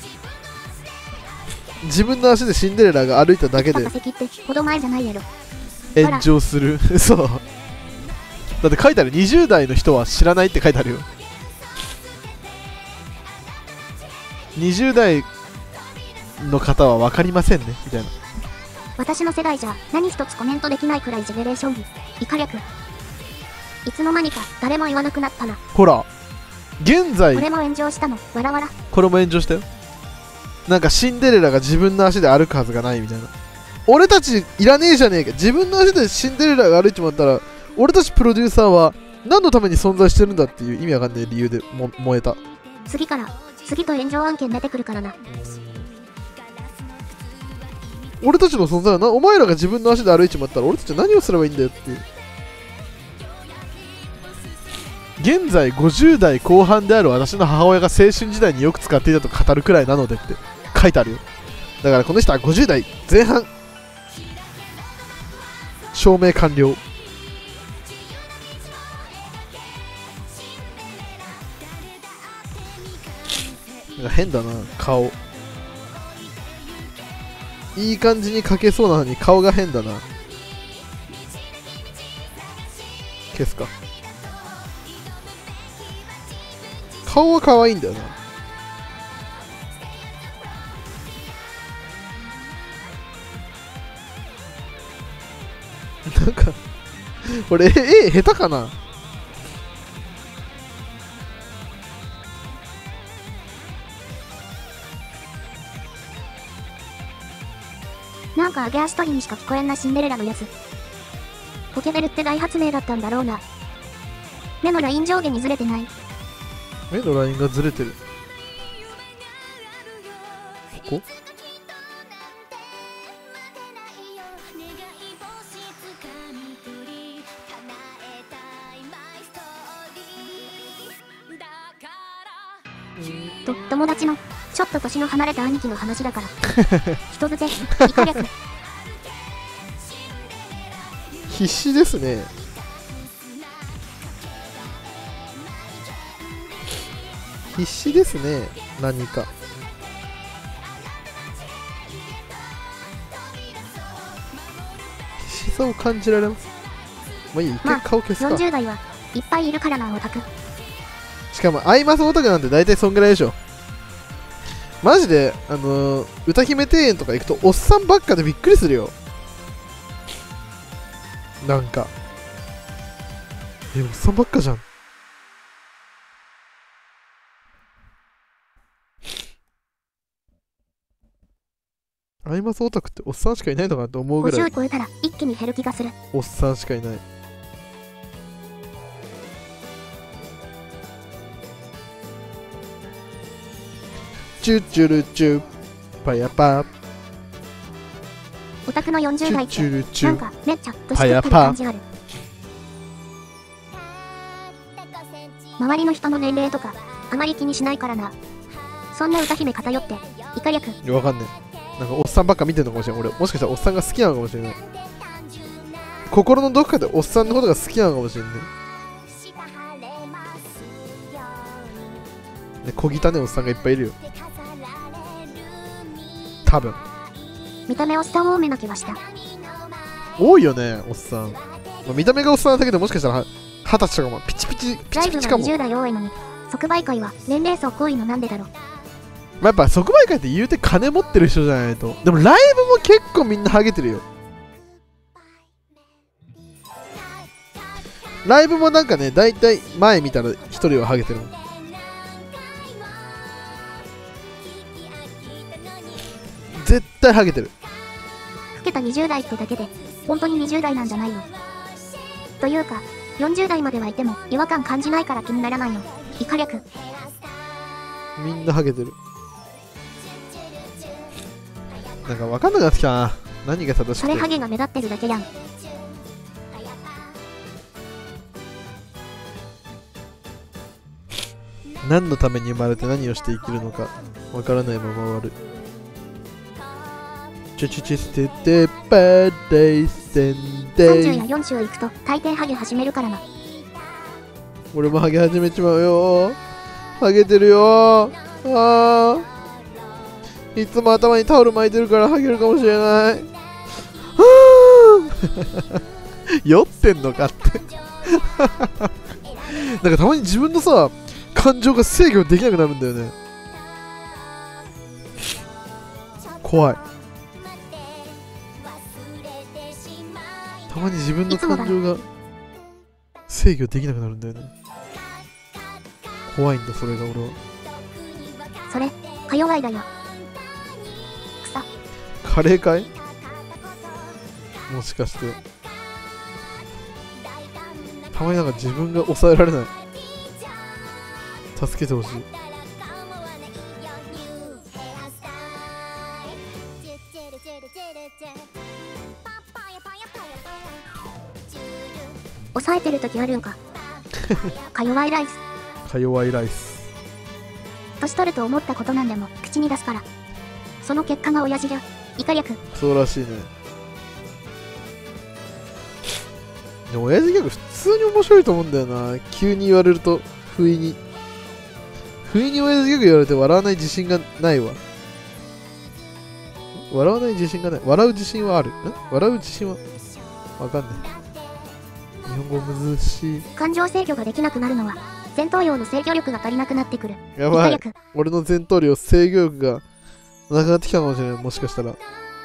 自分の足でシンデレラが歩いただけで化石ってほど前じゃないやろ。 炎上する。そうだって書いてある、20代の人は知らないって書いてあるよ。20代の方は分かりませんねみたいな。 私の世代じゃ何一つコメントできないくらいジェネレーションギイカ略。いつの間にか誰も言わなくなったな。 ほら現在これも炎上したのわらわら。 これも炎上したよ。なんかシンデレラが自分の足で歩くはずがないみたいな。俺たちいらねえじゃねえか。自分の足でシンデレラが歩いてもらったら俺たちプロデューサーは何のために存在してるんだっていう意味わかんない理由で燃えた。 次と炎上案件出てくるからな。 俺たちの存在はな、お前らが自分の足で歩いちまったら俺たちは何をすればいいんだよっていう。現在50代後半である私の母親が青春時代によく使っていたと語るくらいなのでって書いてあるよ。だからこの人は50代前半。証明完了。 なんか変だな、顔。いい感じに描けそうなのに顔が変だな。消すか。顔は可愛いんだよな。なんか俺絵下手かな。 なんか揚げ足取りにしか聞こえんなシンデレラのやつ。ポケベルって大発明だったんだろうな。目のライン上下にずれてない。 目のラインがずれてる。ここ友達のちょっと年の離れた兄貴の話だから人づてイカ略。 必死ですね。必死ですね。何か必死さを感じられます。まあいい、一回顔消すか。 40代はいっぱいいるからな、オタク。 しかもアイマスオタクなんて大体そんぐらいでしょ。マジで歌姫庭園とか行くとおっさんばっかでびっくりするよ。なんかおっさんばっかじゃん。アイマスオタクっておっさんしかいないのかなと思うぐらい。 50超えたら一気に減る気がする。 おっさんしかいない。チュチュルチュパヤパー。 オタクの40代ってなんかめっちゃ年取ってる感じある。周りの人の年齢とかあまり気にしないからな。そんな歌姫偏ってイカ略。 いや、わかんねえ。なんかおっさんばっか見てるのかもしれない。俺もしかしたらおっさんが好きなのかもしれない。心のどこかでおっさんのことが好きなのかもしれない。ね、小汚ねおっさんがいっぱいいるよ。多分見た目おっさん多めな気がした。 多いよね、おっさん。まあ、見た目がおっさんだけど、もしかしたら20歳とかもピチピチピチピチかも。 ライブが20代多いのに即売会は年齢層濃いのなんでだろう。 まあ、やっぱ即売会って言うて金持ってる人じゃないと。でもライブも結構みんなハゲてるよ。ライブもなんかね、だいたい前見たら一人はハゲてるもん。絶対ハゲてる。 老けた20代ってだけで本当に20代なんじゃないの。というか40代まではいても違和感感じないから気にならないの。イカ略。 みんなハゲてる。なんか分かんなくなってきたな、何が正しくて。 それハゲが目立ってるだけやん。 何のために生まれて何をして生きるのか分からないまま終わる。チュチュチュステテパーデイセンデイ。 30や40行くと大抵ハゲ始めるからな。 俺もハゲ始めちまうよ。ハゲてるよ。あー、いつも頭にタオル巻いてるからハゲるかもしれない。酔ってんのかってなんかたまに自分のさ感情が制御できなくなるんだよね。怖い。たまに自分の感情が制御できなくなるんだよね。怖いんだ、それが俺は。 それか弱いだよ。草カレーかい、もしかして。たまになんか自分が抑えられない。助けてほしい。 抑えてる時あるんかか弱いライス。 か弱いライス。 年取ると思ったことなんでも口に出すから、その結果が親父じゃ。イカ略。 そうらしいね。でも親父ギャグ普通に面白いと思うんだよな。急に言われると不意不意に親父ギャグ言われて笑わない自信がないわ。笑わない自信がない。笑う自信はある。笑う自信はわかんない。日本語むずしい。 感情制御ができなくなるのは戦闘用の制御力が足りなくなってくる。 やばい。俺の戦闘量、制御力がなくなってきたかもしれない。もしかしたら。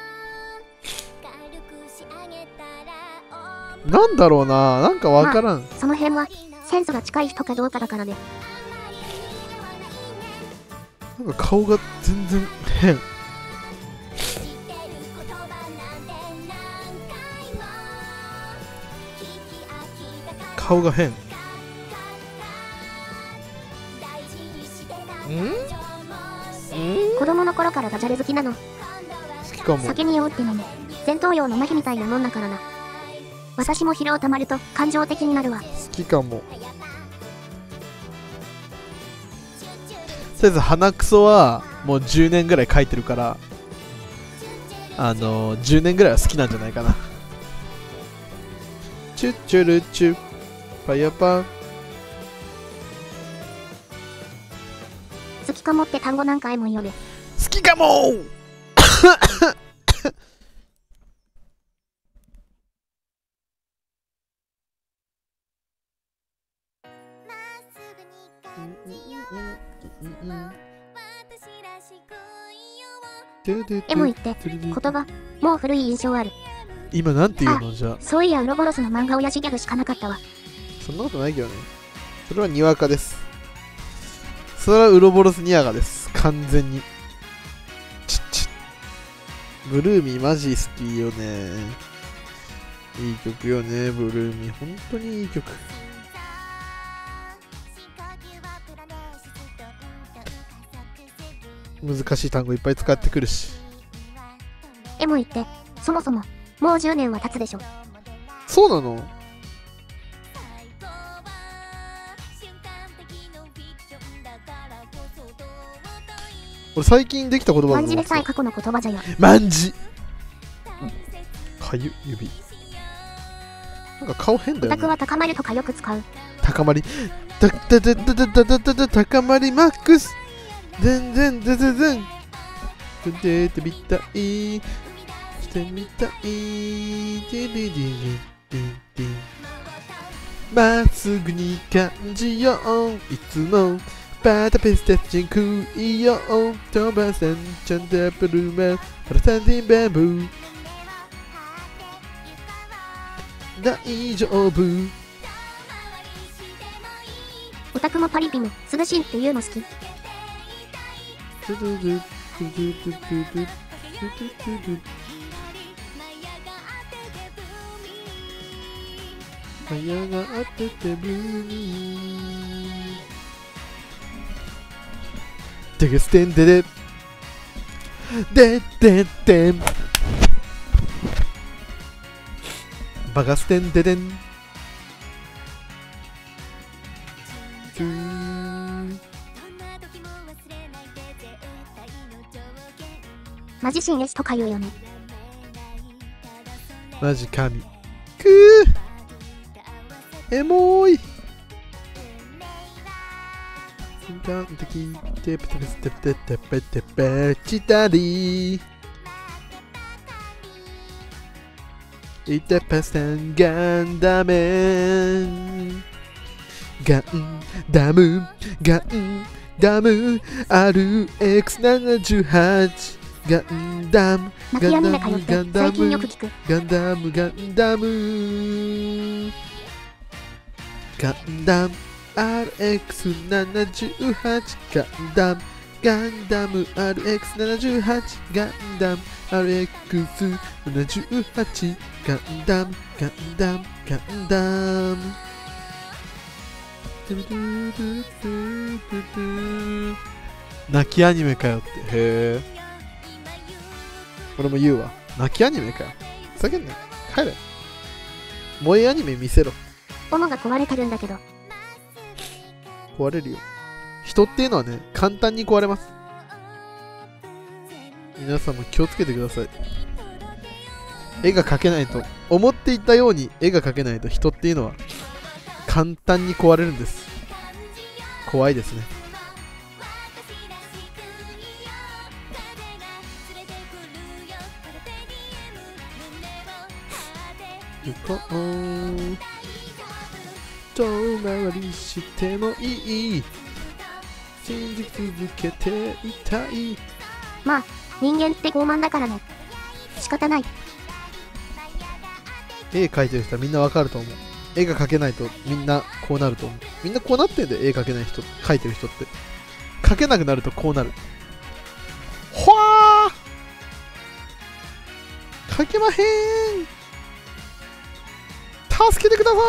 なんだろうな。なんかわからん。 その辺はセンスが近い人かどうかだからね。 なんか顔が全然変。顔が変。 子供の頃からダジャレ好きなの。 好きかも。 酒に酔うってのも戦闘用の麻痺みたいなもんだからな。私も疲労たまると感情的になるわ。 好きかも。とりあえず鼻くそはもう10年ぐらい描いてるから、10年ぐらいは好きなんじゃないかな。チュッチュルチュパヤパン。 好きかもって単語何回も言うね。 好きかもエモいって言葉もう古い印象ある。 今なんて言うのじゃあ。 そういやウロボロスの漫画親父ギャグしかなかったわ。 そんなことないけどね。それはにわかです。それはウロボロスニアガです。完全に。ブルーミーマジ好きよね。いい曲よね、ブルーミー。本当にいい曲。難しい単語いっぱい使ってくるし。 エモいってそもそももう10年は経つでしょ。 そうなの？俺最近できた言葉だ。 漢字でさえ過去の言葉じゃよ。 万字。かゆ指。なんか顔変だよね。 オタクは高まるとかよく使う。 高まり。高まりマックス。全然てみたい。してみたい。まっすぐに感じよう。いつも。バタピスタチン食いよう。飛ばせんちゃんとプルマパラサンティンバンブー。大丈夫。 オタクもパリピも涼しいっていうの好き。 マヤがあっててブー。テゲステンデデデデデンバガステンデデン。 マジシン S とか言うよね。 マジ神。くーエモーい。瞬間的テプテプテプテプテプテプチタリーイテパスタンガンダメンガンダムガンダム RX78 ガンダム泣きアニメかよって最近よく聞く。 ガンダムガンダムガンダム RX78 ガンダムガンダム RX78 ガンダム RX78 ガンダムガンダムガンダム。泣きアニメかよって。へえ。俺も言うわ。泣きアニメかよ。ふざけんなよ。帰れ。萌えアニメ見せろ。 斧が壊れてるんだけど。 壊れるよ。人っていうのはね、簡単に壊れます。皆さんも気をつけてください。絵が描けないと、思っていたように絵が描けないと人っていうのは簡単に壊れるんです。怖いですね。 行こう。遠回りしてもいい。信じ続けていたい。 まあ、人間って傲慢だからね。仕方ない。 絵描いてる人はみんなわかると思う。絵が描けないとみんなこうなると思う。みんなこうなってんだよ、絵描けない人、描いてる人って。描けなくなるとこうなる。ほわー、描けまへん。助けてくださ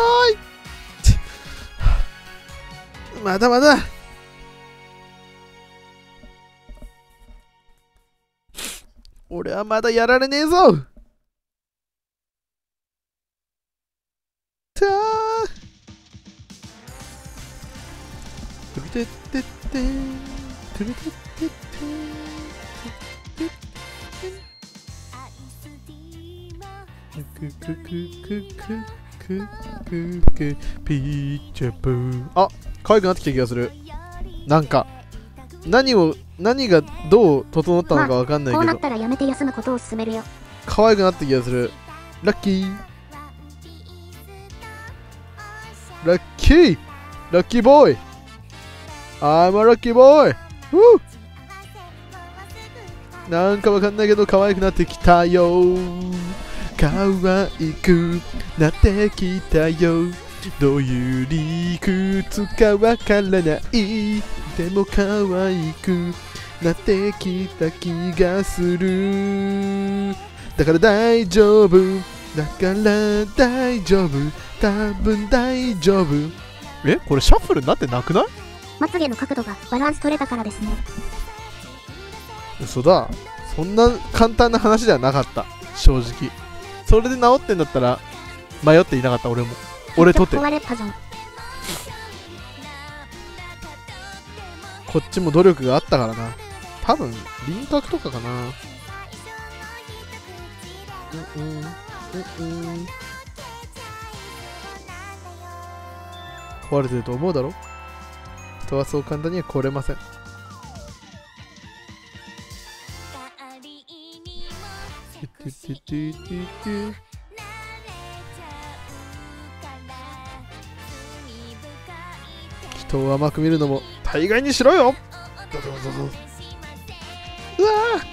い。まだまだ。俺はまだやられねえぞ。たー。トゥルテッテッテトゥルテッテッテククククククククピーチャプー。あ、可愛くなってきた気がする。なんか何がどう整ったのかわかんないけど、 こうなったらやめて休むことを勧めるよ。 可愛くなってきた気がする。ラッキーラッキーラッキーボーイ。I'm a lucky boy。なんかわかんないけど可愛くなってきたよ。可愛くなってきたよ。どういう理屈かわからない。でも可愛くなってきた気がする。だから大丈夫。だから大丈夫。多分大丈夫。え、これシャッフルになってなくない？ まつげの角度がバランス取れたからですね。 嘘だ。そんな簡単な話ではなかった。正直。それで治ってんだったら迷っていなかった。俺も。俺とて。 壊れっぱじゃん。 こっちも努力があったからな。多分輪郭とかかな。壊れてると思うだろ。人はそう簡単には壊れません。人を甘く見るのも大概にしろよ。うわ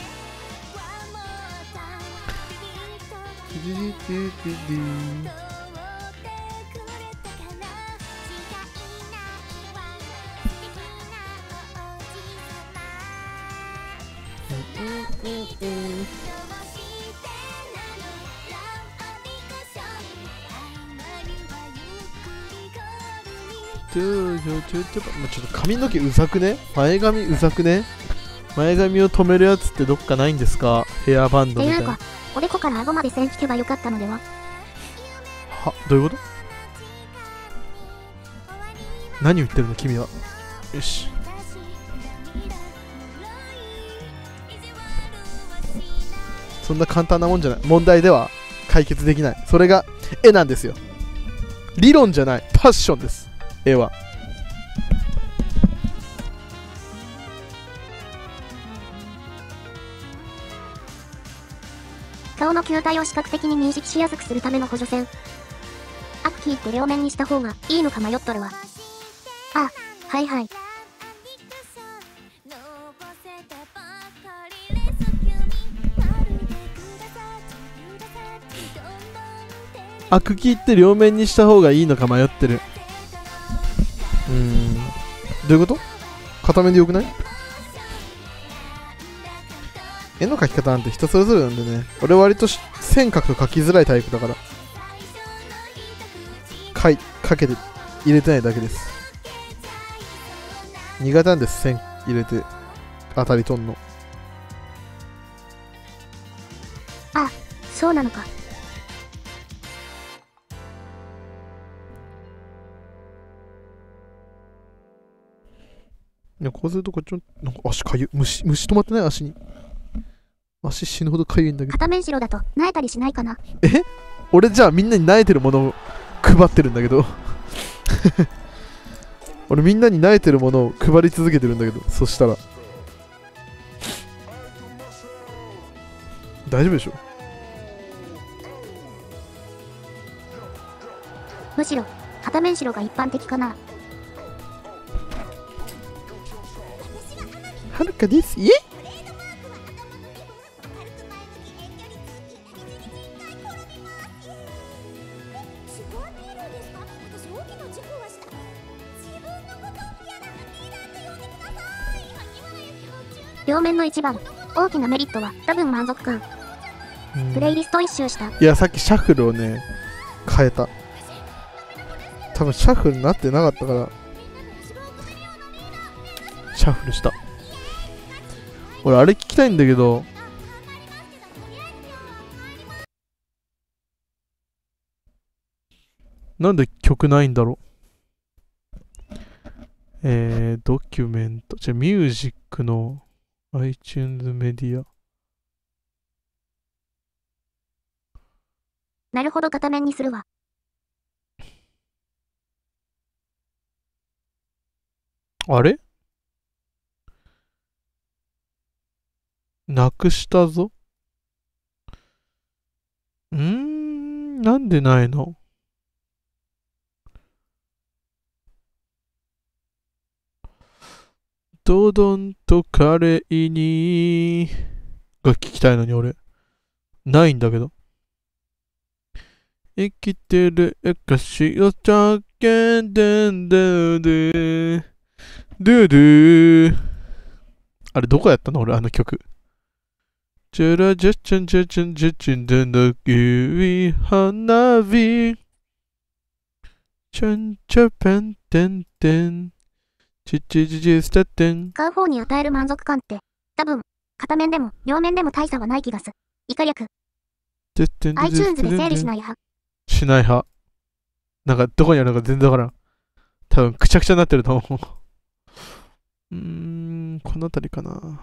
ちょっと髪の毛うざくね？前髪うざくね？前髪を止めるやつってどっかないんですか？ヘアバンドみたいな。 っていうか、おでこから顎まで線引けばよかったのでは？ は、どういうこと？何を言ってるの君は。よし。そんな簡単なもんじゃない。問題では解決できない。それが絵なんですよ。理論じゃない。パッションです。絵は。 顔の球体を視覚的に認識しやすくするための補助線。アクキーって両面にした方がいいのか迷っとるわ。あ、はいはい。 アクキーって両面にした方がいいのか迷ってる。どういうこと？片面でよくない？絵の描き方なんて人それぞれなんでね。俺割と線描くと描きづらいタイプだから描けて入れてないだけです。苦手なんです。線入れて当たりとんの。 あ、そうなのか。 いや、こうするとこっちのなんか足かゆい。虫止まってない？足に。足死ぬほどかゆいんだけど。 片面白だと萎えたりしないかな。 俺じゃあみんなに萎えてるものを配ってるんだけど俺みんなに萎えてるものを配り続けてるんだけど、そしたら大丈夫でしょ。 むしろ、片面白が一般的かな。 はるかです。イエ両面の一番、大きなメリットは多分満足感。プレイリスト一周した。 いや、さっきシャッフルをね、変えた。多分シャッフルになってなかったから、シャッフルした。俺、あれ聞きたいんだけど、なんで曲ないんだろう。ドキュメント。ミュージックの iTunes メディア。 なるほど、片面にするわ。 あれなくしたぞ。なんでないの？ドドンとカレーにが聞きたいのに俺。ないんだけど。生きてる証を叫んでんだでドゥドゥあれどこやったの俺あの曲。チャラジャチャンジャチャンジャチンダの指花火チャンチャパンテンテンチチチチスタテン。 買う方に与える満足感って、多分、片面でも両面でも大差はない気がす。以下略。iTunes で整理しない派。 しない派。なんかどこにあるのか全然わからん。多分くちゃくちゃになってると思う。この辺りかな。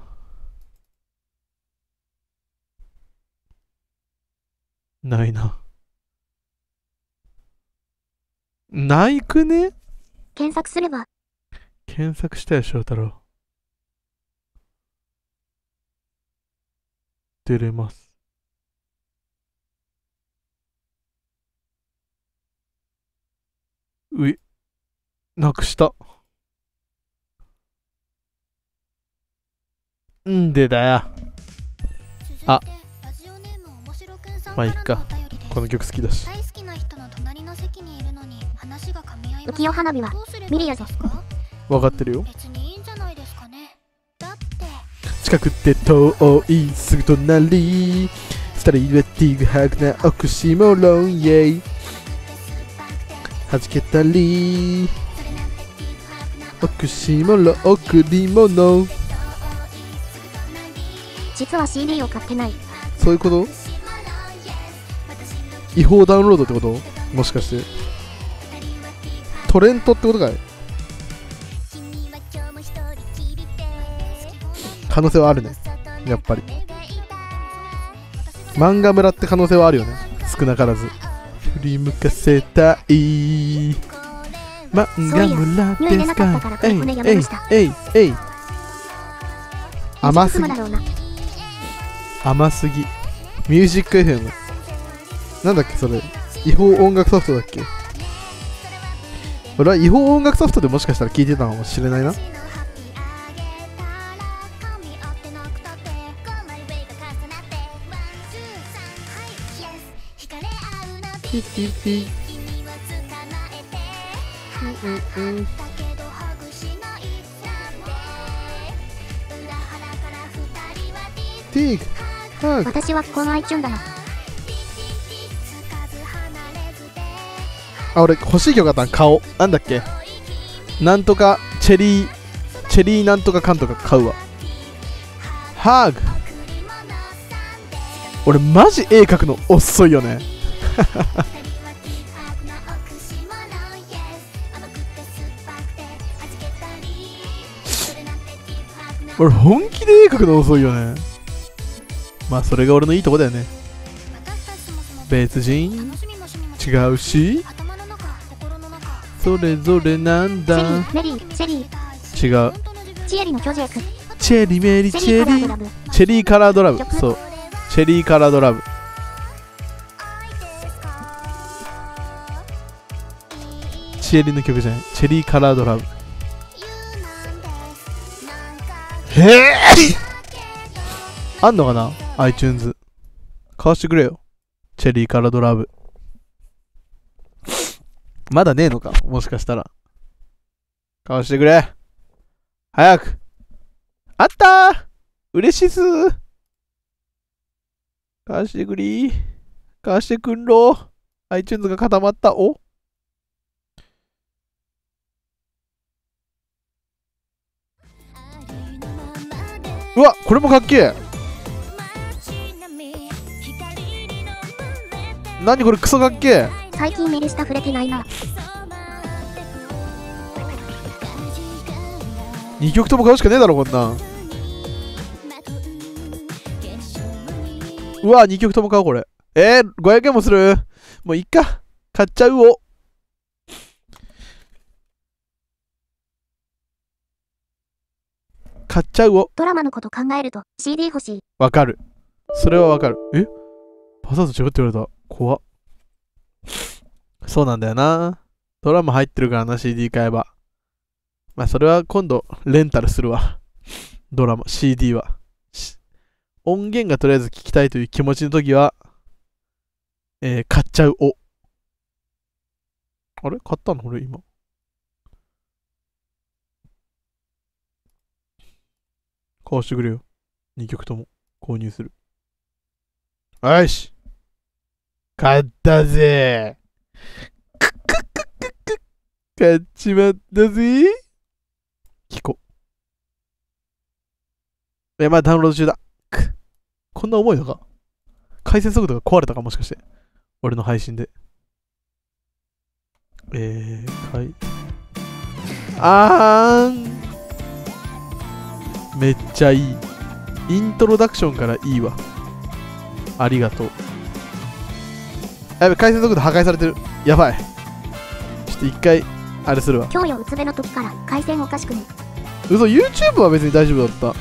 ないな。ないくね？ 検索すれば。 検索したよ、翔太郎。出れます。なくした。んでだよ。あ、まあいいか。この曲好きだし。 浮世花火はミリアぜ。 分かってるよ。近くて遠いすぐ隣スタリーレティグハグなオクシモロンイェイはじけたりオクシモロン贈り物。 実は CD を買ってない。 そういうこと？違法ダウンロードってこと？もしかしてトレントってことかい？可能性はあるね。やっぱり漫画村って可能性はあるよね。少なからず振り向かせたい漫画村ですか。甘すぎ甘すぎ。ミュージック FM なんだっけそれ。違法音楽ソフトだっけ。俺は違法音楽ソフトでもしかしたら聞いてたかもしれないな。ピピピティーク私はこの iTunes だな。 あ、俺欲しい曲あったん。顔なんだっけ。なんとかチェリーなんとかかんとか買うわ。ハグ。俺マジ絵描くの遅いよね。俺本気で絵描くの遅いよね。まあそれが俺のいいとこだよね。別人違うしそれぞれなんだ。 メリー、チェリー違う。 チエリの巨人。 チェリメリチェリーチェリーカラードラブ。そうチェリーカラードラブ。 ちえりの曲じゃない。チェリーカラードラブ。へえあんのかな ?iTunes。買わしてくれよ。チェリーカラードラブ。まだねえのかもしかしたら。買わしてくれ。早く。あったー嬉しいっすー。買わしてくりー。買わしてくんろー。iTunes が固まった。おうわ、これもかっけえ。何これクソかっけえ。 最近右下触れてないな。 2曲とも買うしかねえだろこんなん。うわ2曲とも買うこれ。500円もする。もういっか買っちゃうお。買っちゃうお。 ドラマのこと考えると CD 欲しい。 わかる。それはわかる。パサーと違うって言われた。怖っ。そうなんだよな。ドラマ入ってるからな CD 買えば。まあそれは今度レンタルするわ。ドラマ CD は。音源がとりあえず聞きたいという気持ちの時は、買っちゃうお。あれ買ったの俺今。買わしてくれよ。2曲とも購入する。よし買ったぜ買っちまったぜ聞こう。まあダウンロード中だ。こんな重いのか回線速度が壊れたかもしかして。俺の配信で。めっちゃいい。イントロダクションからいいわ。ありがとう。やべ、回線速度破壊されてる。やばい。ちょっと一回、あれするわ。 今日ようつべの時から回線おかしくね。 嘘、YouTube は別に大丈夫だった。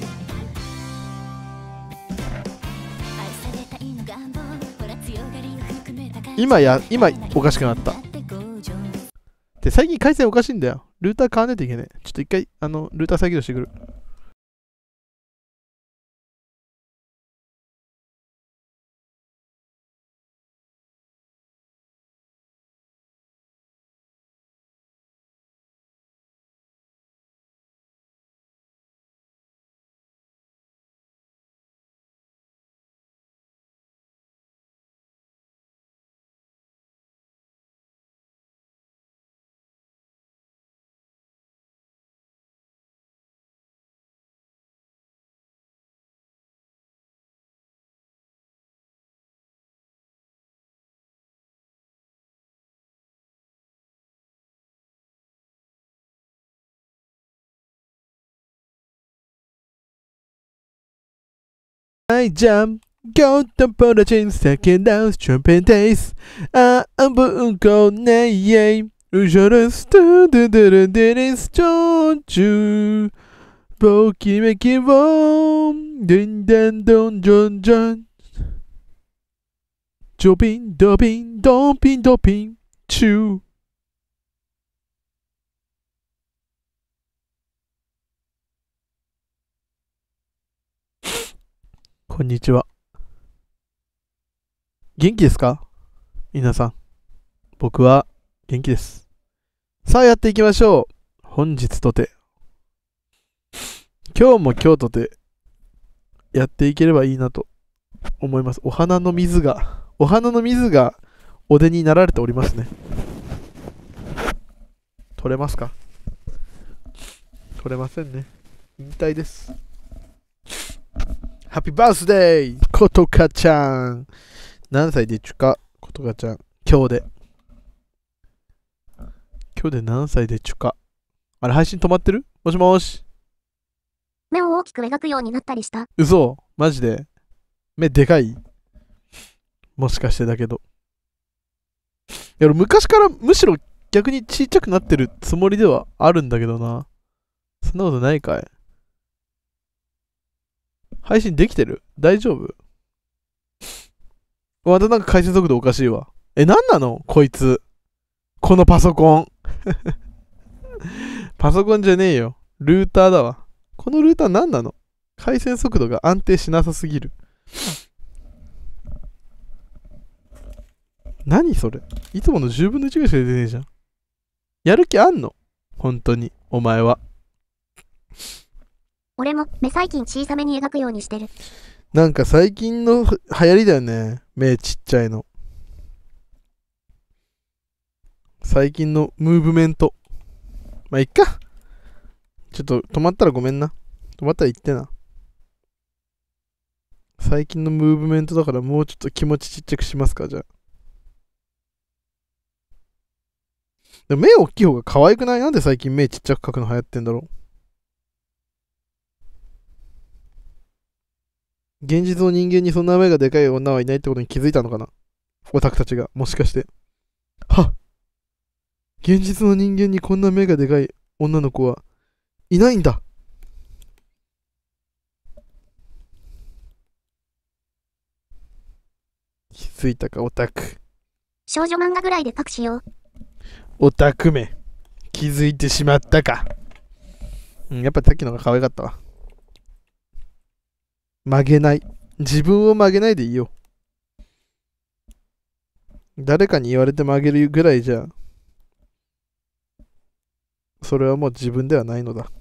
今おかしくなった。で、最近回線おかしいんだよ。ルーター買わないといけない。ちょっと一回、ルーター再起動してくる。I jump, go to Portaging, second down, jumping days. I'm go nay, Usually this don't you. Boki make it warm, din dan don john john. Jopin, doping, doping, doping, chew. こんにちは。元気ですか皆さん。僕は元気です。さあやっていきましょう。本日とて。今日も今日とてやっていければいいなと思います。お花の水がお出になられておりますね。取れますか？取れませんね。引退です。ハッピーバースデーことかちゃん。何歳でちゅかことかちゃん。今日で何歳でちゅか。あれ配信止まってる？もしもし。 目を大きく描くようになったりした？ 嘘？マジで？目でかい？もしかしてだけど。いや昔からむしろ逆にちっちゃくなってるつもりではあるんだけどな。そんなことないかい？配信できてる？大丈夫？またなんか回線速度おかしいわ。何なのこいつ。このパソコン。 パソコンじゃねえよ。ルーターだわ。このルーター何なの？回線速度が安定しなさすぎる。何それ？いつもの10分の1ぐらいしか出てねえじゃん。やる気あんの？本当に、お前は。 俺も目最近小さめに描くようにしてる。 なんか最近の流行りだよね。目ちっちゃいの。最近のムーブメント。まあ、いっか。ちょっと止まったらごめんな。止まったら言ってな。最近のムーブメントだからもうちょっと気持ちちっちゃくしますか、じゃあ。でも目大きい方が可愛くない？なんで最近目ちっちゃく描くの流行ってんだろう。現実の人間にそんな目がでかい女はいないってことに気づいたのかな？オタクたちが、もしかして。はっ、現実の人間にこんな目がでかい女の子はいないんだ。気づいたか、オタク。 少女漫画ぐらいで描くしよう。 オタクめ。気づいてしまったか。やっぱさっきのが可愛かったわ。曲げない。自分を曲げないでいいよ。誰かに言われて曲げるぐらいじゃ、それはもう自分ではないのだ。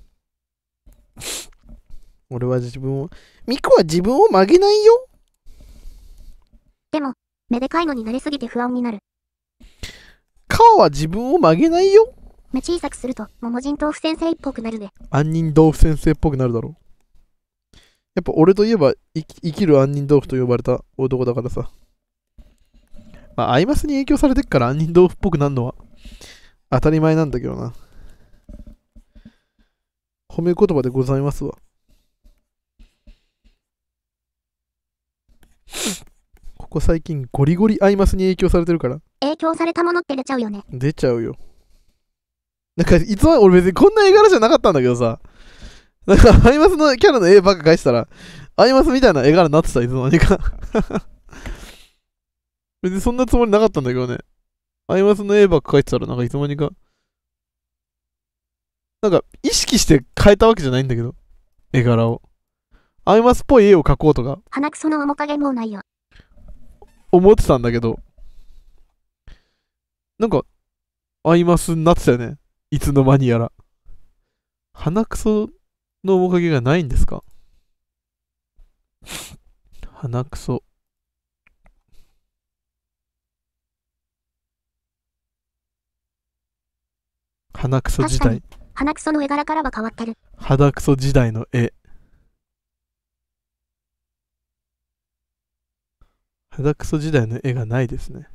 俺は自分を、ミコは自分を曲げないよ。 でも、目でかいのに慣れすぎて不安になる。 カワは自分を曲げないよ。 目小さくすると、桃人豆腐先生っぽくなるで。 杏仁豆腐先生っぽくなるだろう。やっぱ俺といえば生きる杏仁豆腐と呼ばれた男だからさ。まあ、アイマスに影響されてっから杏仁豆腐っぽくなるのは当たり前なんだけどな。褒め言葉でございますわ。ここ最近ゴリゴリアイマスに影響されてるから。 影響されたものって出ちゃうよね。 出ちゃうよ。なんかいつも俺別にこんな絵柄じゃなかったんだけどさ。なんかアイマスのキャラの絵ばっか描いてたら、アイマスみたいな絵柄になってた、いつの間にか。別にそんなつもりなかったんだけどね。アイマスの絵ばっか描いてたら、なんかいつの間にか。なんか意識して変えたわけじゃないんだけど、絵柄を。アイマスっぽい絵を描こうとか鼻くその面影もうないよ。 思ってたんだけど、なんかアイマスになってたよね。いつの間にやら。鼻くその面影がないんですか？鼻くそ。鼻くそ時代。 鼻くその絵柄からは変わってる。 鼻くそ時代の絵。鼻くそ時代の絵がないですね。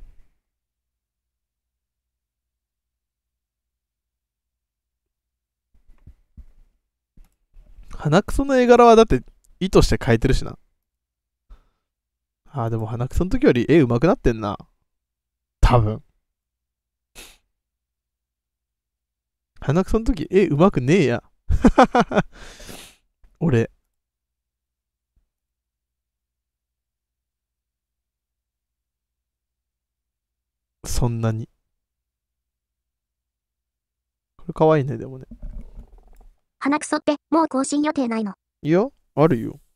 鼻くその絵柄はだって意図して描いてるしな。でも鼻くその時より絵上手くなってんな。多分。鼻くその時絵上手くねえや。俺。そんなに。これ可愛いね、でもね。 鼻くそってもう更新予定ないの？ いや、あるよ。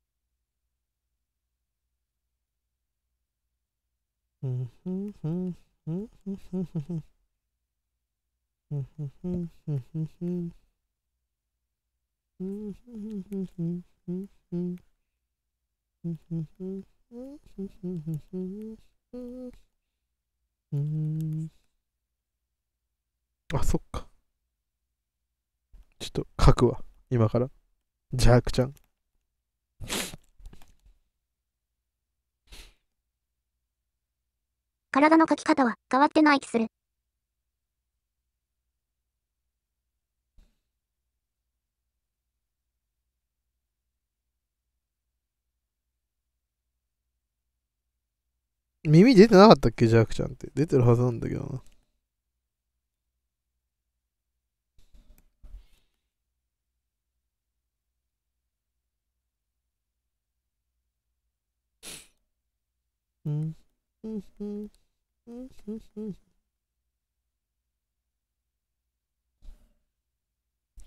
あ、そっか。ちょっと書くわ。今から。ジャークちゃん。 体の描き方は変わってない気する。 耳出てなかったっけ、ジャークちゃんって。出てるはずなんだけどな。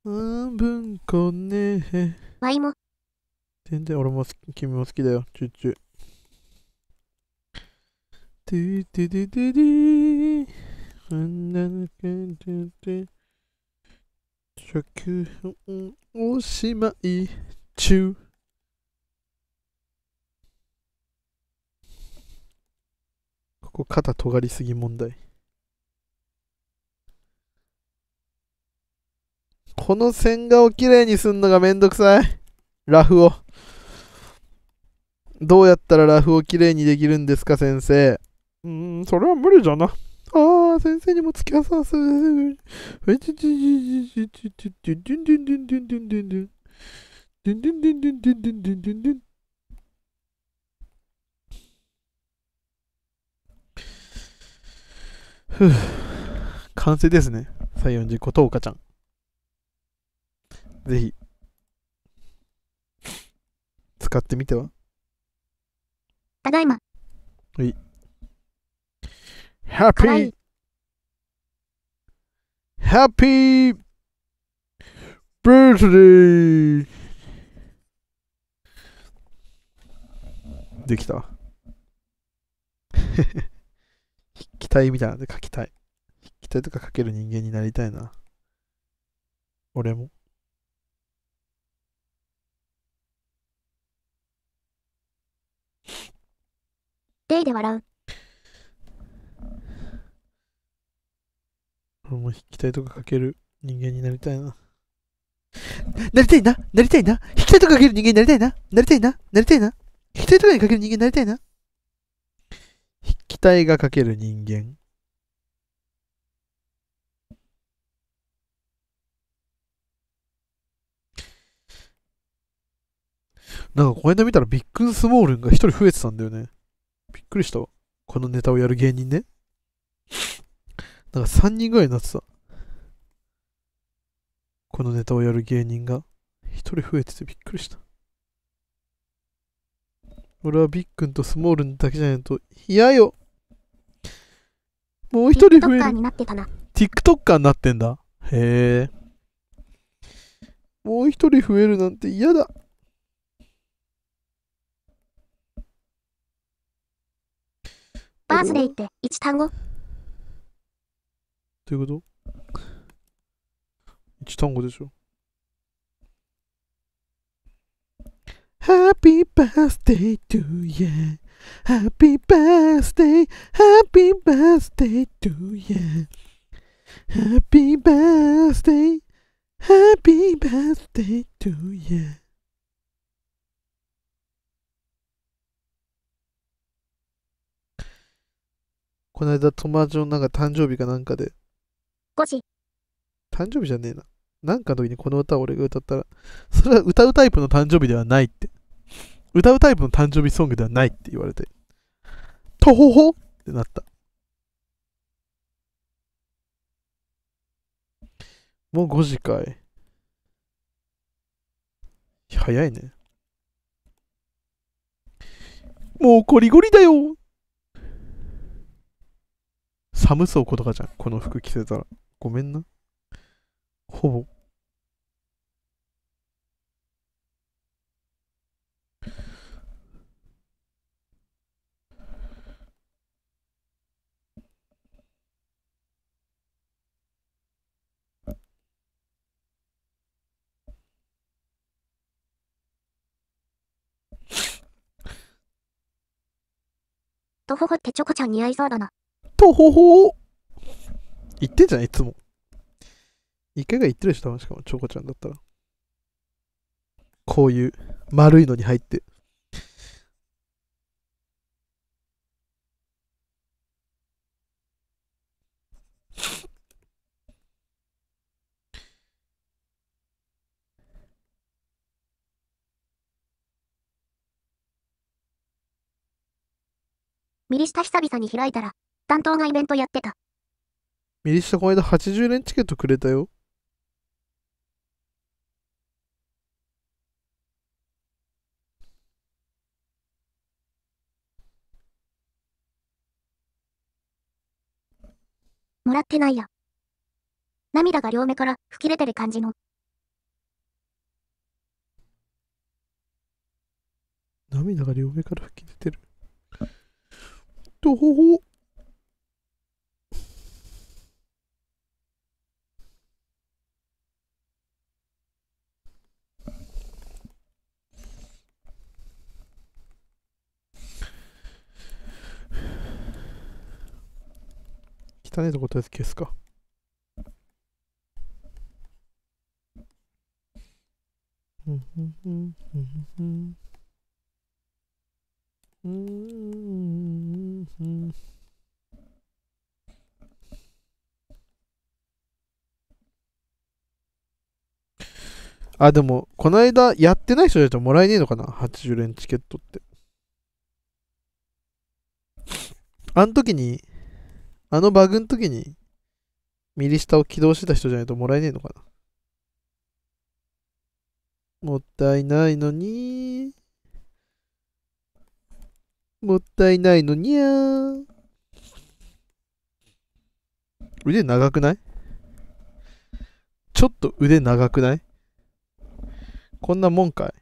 半分こね。 ワイも、 全然俺も好き、君も好きだよ。チューチュー。トゥトゥトゥトゥトゥ女の子トゥトゥ食本おしまい中。ここ肩尖りすぎ問題。この線画をきれいにすんのがめんどくさい。ラフを。どうやったらラフをきれいにできるんですか、先生。それは無理じゃな。ああ、先生にも突き放す。ふぅ。完成ですね。西園寺ことおかちゃん。ぜひ、使ってみては。 ただいま。 ハッピーかわいい。 ハッピーバースデーできた。期待みたいなんで書きたい。期待とか書ける人間になりたいな。俺も。 デイで笑う。 俺も期待とか書ける人間になりたいな。なりたいななりたいな引きたいとか書ける人間になりたいななりたいななりたいな引きたいとかに書ける人間になりたいな引きたいが書ける人間。なんかこの間見たらビッグスモールンが一人増えてたんだよね。びっくりしたわ。このネタをやる芸人ね。なんか3人ぐらいになってた。このネタをやる芸人が一人増えててびっくりした。俺はビッグンとスモールンだけじゃないと嫌よ。もう一人増え TikToker る。 になってたな。 TikToker になってんだ。へえ。もう一人増えるなんて嫌だ。 バースデーって一単語。 どういうこと？一単語でしょ。Happy birthday to you. Happy birthday. Happy birthday to you. Happy birthday. Happy birthday to you. この間友達のなんか誕生日かなんかで、 5時。 誕生日じゃねえな。なんかの時にこの歌を俺が歌ったら、それは歌うタイプの誕生日ではないって。歌うタイプの誕生日ソングではないって言われて、とほほってなった。もう5時かい。早いね。もうゴリゴリだよ。寒そうことかじゃん。この服着せたら。ごめんな。ほぼ。 とほほってチョコちゃん似合いそうだな。 とほほ言ってんじゃん、いつも。一回が言ってるでしょ、多分しかも、チョコちゃんだったら。こういう丸いのに入って。 右下久々に開いたら、担当がイベントやってた。 右下この間80連チケットくれたよ。 もらってないや。涙が両目から吹き出てる感じの。 涙が両目から吹き出てる。とほほ。汚いとことりあえず消すか。あ、でも、この間やってない人だともらえねえのかな ?80 連チケットって。あの時に、あのバグの時に、右下を起動してた人じゃないともらえねえのかな。もったいないのに。もったいないのにゃー。腕長くない？ちょっと腕長くない？こんなもんかい。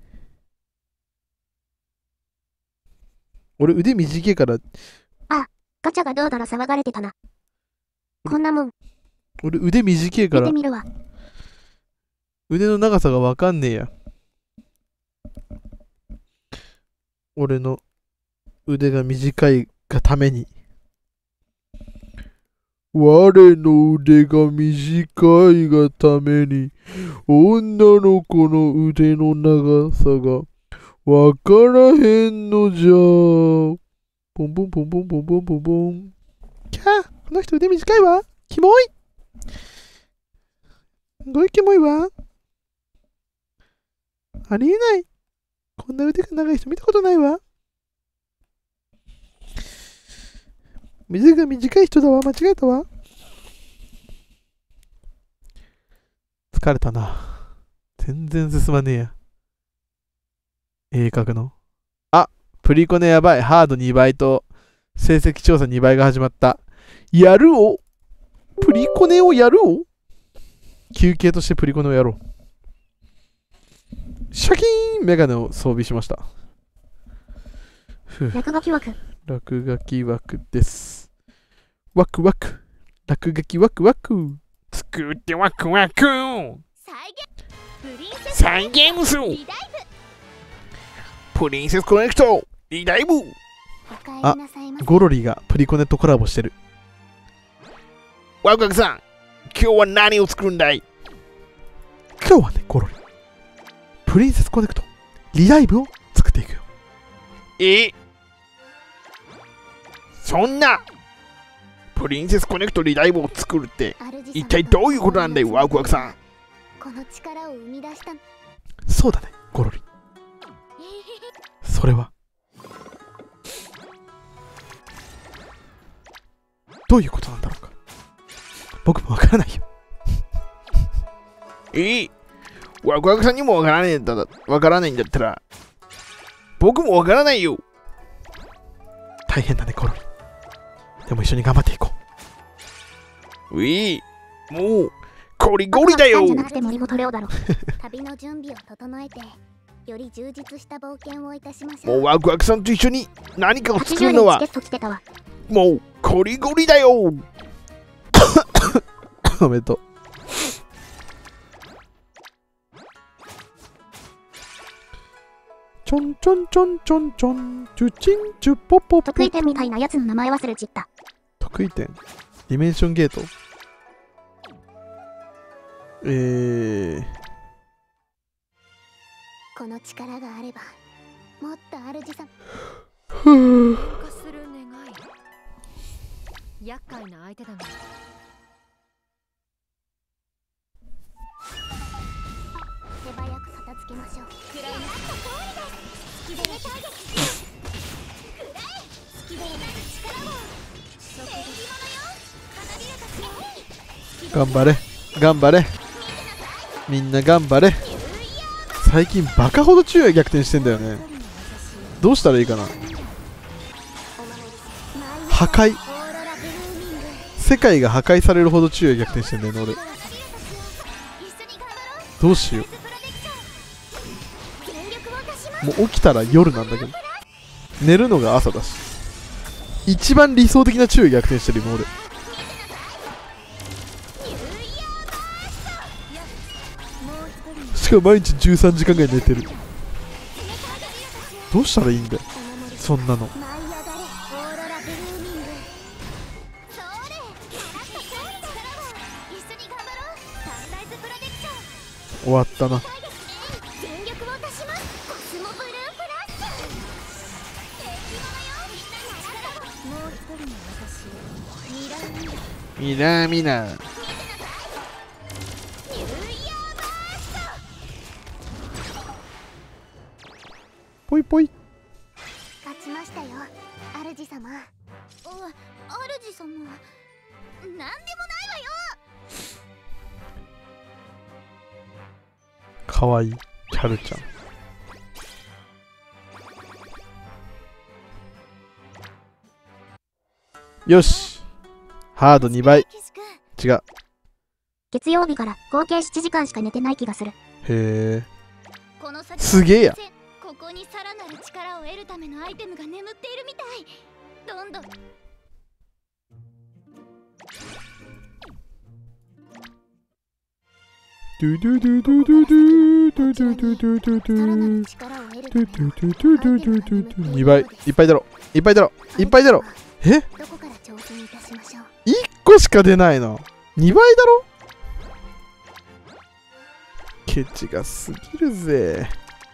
俺腕短いから。 あ、ガチャがどうだら騒がれてたな。こんなもん。 俺腕短いから。 見てみるわ。 腕の長さがわかんねえや。俺の腕が短いがために。我の腕が短いがために、女の子の腕の長さがわからへんのじゃ。ポンポンポンポンポンポンポンポン。キャー、この人腕短いわ。キモい。すごいキモいわ。ありえない。こんな腕が長い人見たことないわ。腕が短い人だわ。間違えたわ。疲れたな。全然進まねえや。書くの。あ、プリコネやばい。ハード2倍と成績調査2倍が始まった。やるお。プリコネをやるお。休憩としてプリコネをやろう。シャキーンメガネを装備しました。 落書き枠。 落書き枠です。ワクワク。落書きワクワク。 作ってワクワク。再現する。プリンセスコネクトリダイブ。 あ、ゴロリがプリコネとコラボしてる。 ワクワクさん、今日は何を作るんだい？ 今日はね、ゴロリ。プリンセスコネクトリダイブを作っていくよ。 そんなプリンセスコネクトリダイブを作るって一体どういうことなんだよ、ワクワクさん。 この力を生み出した。 そうだね、ゴロリ。それはどういうことなんだろうか。僕もわからないよ。 ワクワクさんにもわからないんだったら僕もわからないよ。 大変だね、ゴロリ。でも一緒に頑張っていこう。もうゴリゴリだよ。 旅の準備を整えて、より充実した冒険をいたしましょう。もうワクワクさんと一緒に何かを作るのはもうゴリゴリだよ。 おめでとう。ちょんちょんちょんちょんちょん、チュチンチュポポポ。 得意点みたいなやつの名前忘れちった。 得意点ディメンションゲート。 この力があればもっと主さん化する願い。厄介な相手だが手早く片付けましょう。くらいな好きでやりたいです。くらえ好きでやりたい力をそこで花びらかし頑張れ頑張れ、みんな頑張れ。最近バカほど昼夜逆転してんだよね。どうしたらいいかな。破壊、世界が破壊されるほど昼夜逆転してんだよね俺。どうしよう。 もう起きたら夜なんだけど、寝るのが朝だし、一番理想的な注意逆転してる今俺。しかも毎日13時間ぐらい寝てる。どうしたらいいんだよそんなの。終わったな。ミラーミラー。ポイポイ。 勝ちましたよ、主様。主様、なんでもないわよ。 かわいいキャルちゃん。よし、ハード2倍。違う。 月曜日から合計7時間しか寝てない気がする。 へえ、すげえや。 ここにさらなる力を得るためのアイテムが眠っているみたい。どんどんドゥドゥドゥドゥドゥドゥドゥドゥドゥドゥドゥドゥさらなる力を得るための 2倍。いっぱいだろ、いっぱいだろ、いっぱいだろ。え、 どこから挑戦いたしましょう。 1個しか出ないの2倍だろ。ケチがすぎるぜ。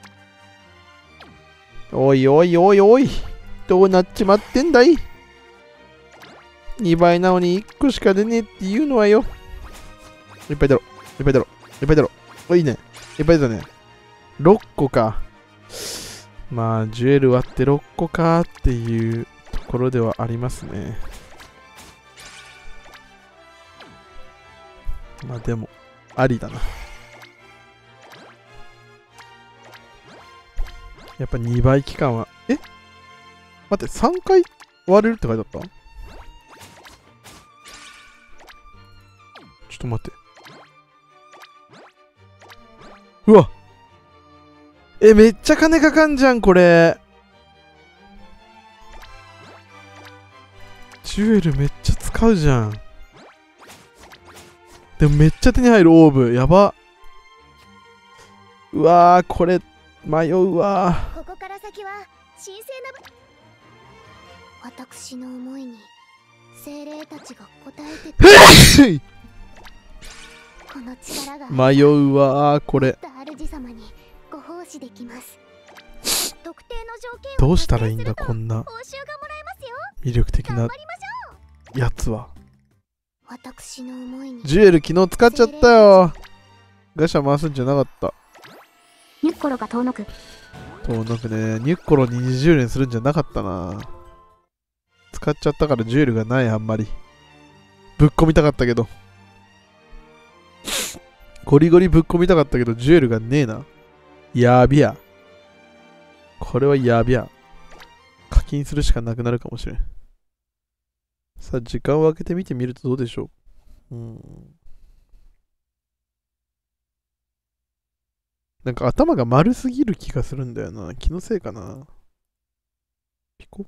おいおいおいおい、どうなっちまってんだい。2倍なのに1個しか出ねえっていうのはよ。いっぱいだろ、いっぱいだろ、いっぱいだろ。お、いいね、いっぱいだね。6個か。まあジュエル割って6個かっていうところではありますね。まあでもありだな。やっぱ2倍期間は、待って、3回割れるって書いてあった？ちょっと待って。うわ、めっちゃ金かかんじゃんこれ。ジュエルめっちゃ使うじゃん。でもめっちゃ手に入るオーブ、やば。うわー、これ迷うわ。 ここから先は神聖な私の思いに精霊たちが応えてくれる。この力が迷うわこれ。 主様にご奉仕できます。特定の条件をどうしたらいいんだこんな報酬がもらえますよ。 魅力的な頑張りましょう。 やつは。 私の思いにジュエル昨日使っちゃったよ。ガシャ回すんじゃなかった。 ニュッコロが遠のく。 遠のくね。ニュッコロに20連するんじゃなかったな。使っちゃったからジュエルがない。あんまりぶっ込みたかったけど、ゴリゴリぶっ込みたかったけどジュエルがねえな。やびや、これはやびや。課金するしかなくなるかもしれん。さあ時間を空けてみてみるとどうでしょう。なんか頭が丸すぎる気がするんだよな。気のせいかな。ピコ。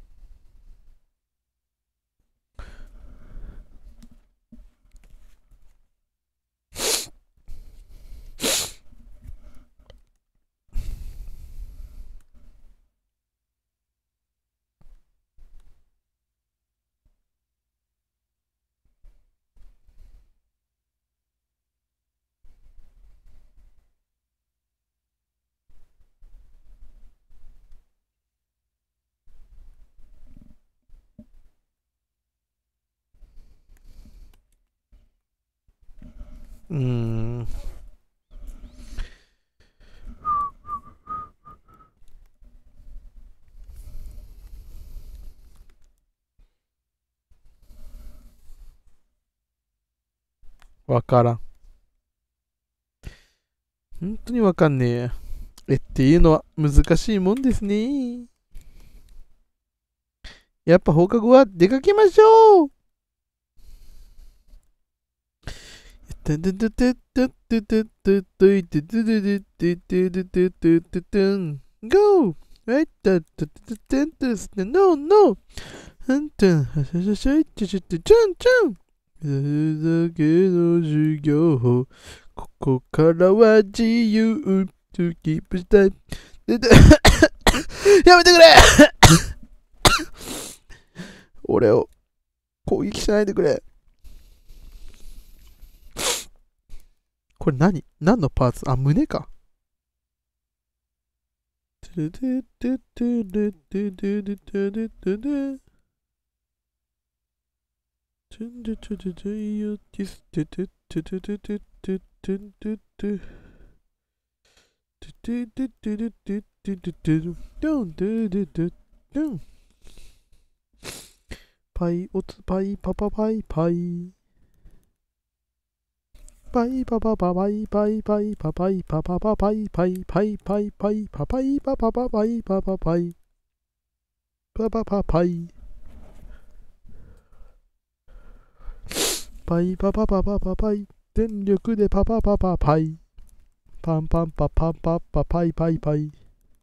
わからん。本当にわかんねえや。っていうのは難しいもんですね。やっぱ放課後は出かけましょう。 Go! Right? No, no! だけの授業ここからは自由とキープしたいやめてくれ俺を攻撃しないでくれこれ何のパーツあ、胸かパイオツパイパパパイパイパイパパパパイパイパイパパイパパパパイパイパイパイパイパパイパパパパイパパパイパパパパイパイパパパパパパイ全力でパパパパパイパンパンパパンパッパパイパイパイ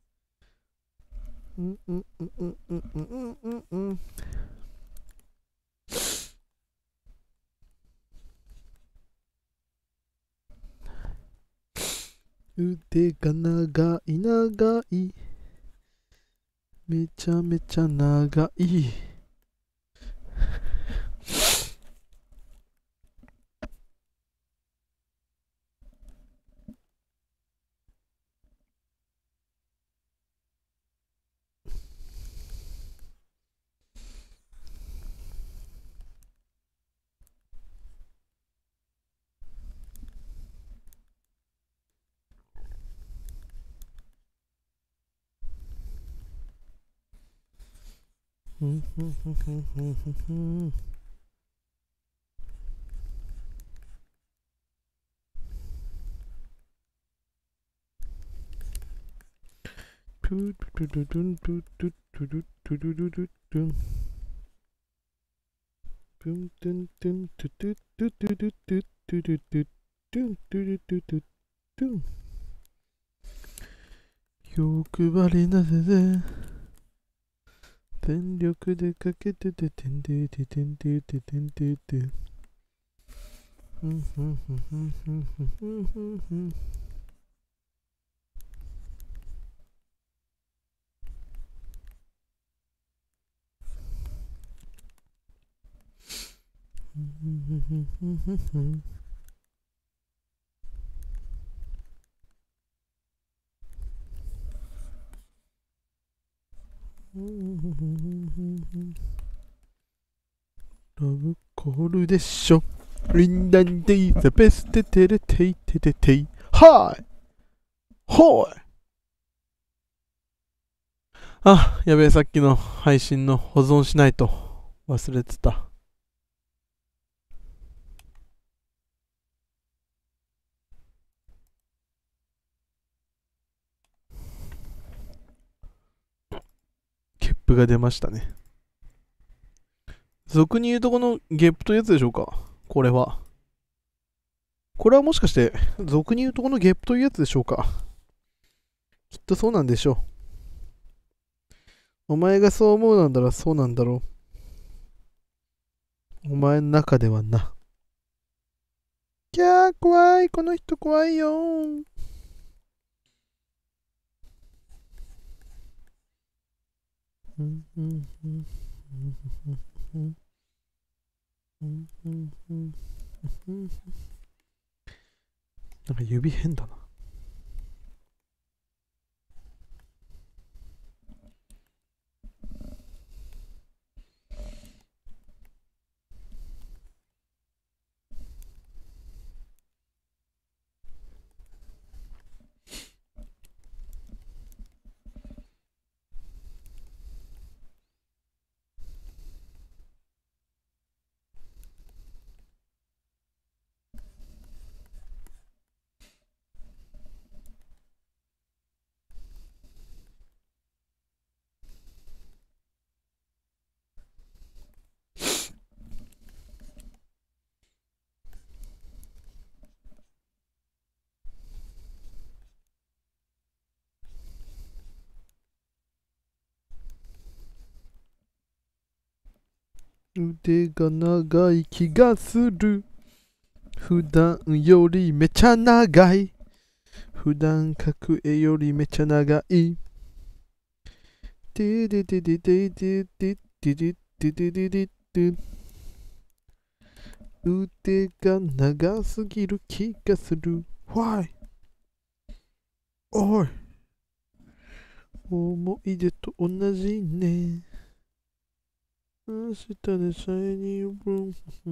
腕が長い長いめちゃめちゃ長い欲張りなぜで全力でかけてててんてててんてててんててラブコールでしょリンダンデイザベステテレテイテテテイはいほいあ、やべえ、さっきの配信の保存しないと忘れてた。ゲップが出ましたね。俗に言うとこのゲップというやつでしょうかこれは。これはもしかして俗に言うとこのゲップというやつでしょうかきっとそうなんでしょう。お前がそう思うなんだらそうなんだろう。お前の中ではな。キャー怖いこの人怖いよなんか指変だな。 腕が長い気がする。普段よりめちゃ長い。普段格絵よりめちゃ長い。てででででででででででででで。腕が長すぎる気がする。Why? おい。思い出と同じね。明日でシャイニーブル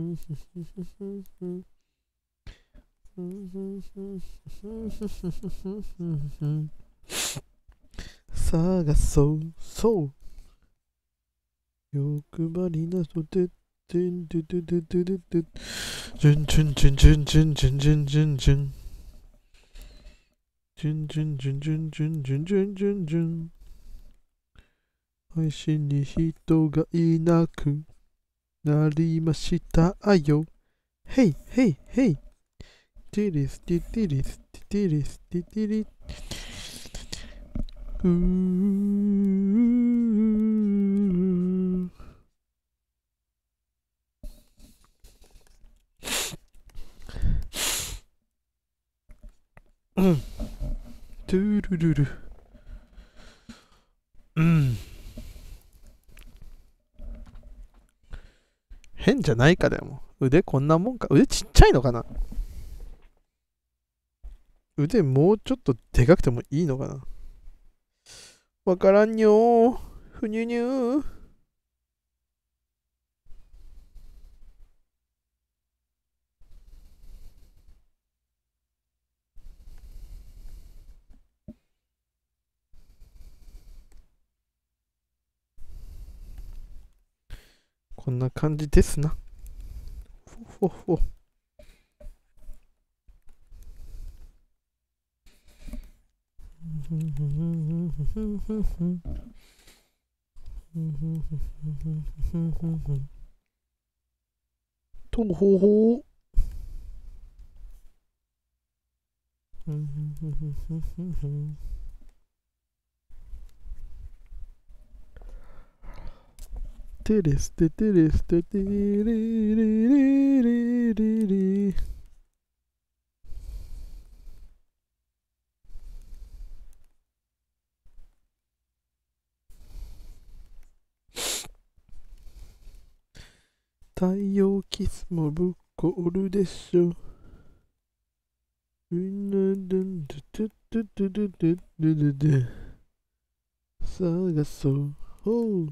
ー。探そう、そう。欲張りな人で、でんでででででで。じゅんじゅんじゅんじゅんじゅんじゅんじゅんじゅんじゅん。じゅんじゅんじゅんじゅんじゅんじゅんじゅんじゅんじゅん。配信に人がいなくなりましたよ。へいへいへい。ティリスティティリスティティリスティティリ。うー。うん。トゥルルル。うん。変じゃないかだよ。腕こんなもんか。腕ちっちゃいのかな。腕もうちょっとでかくてもいいのかな。わからんよー。ふにゅにゅー。こんな感じですな。ほほほ。とほほ。テレステテレステテレレレレレレ。太陽キスもぶっこるでしょ。探そう。ほう。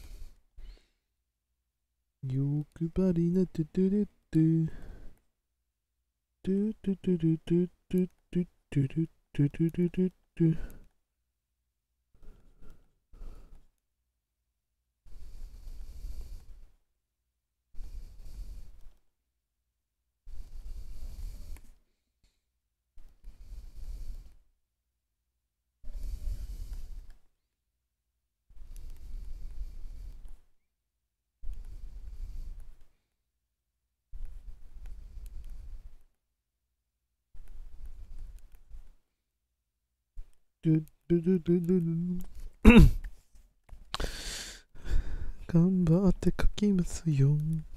欲張りなトゥトゥルトゥ。トゥトゥトゥルトゥトゥトゥトゥルトゥトゥルトゥトゥ。頑張って描きますよ。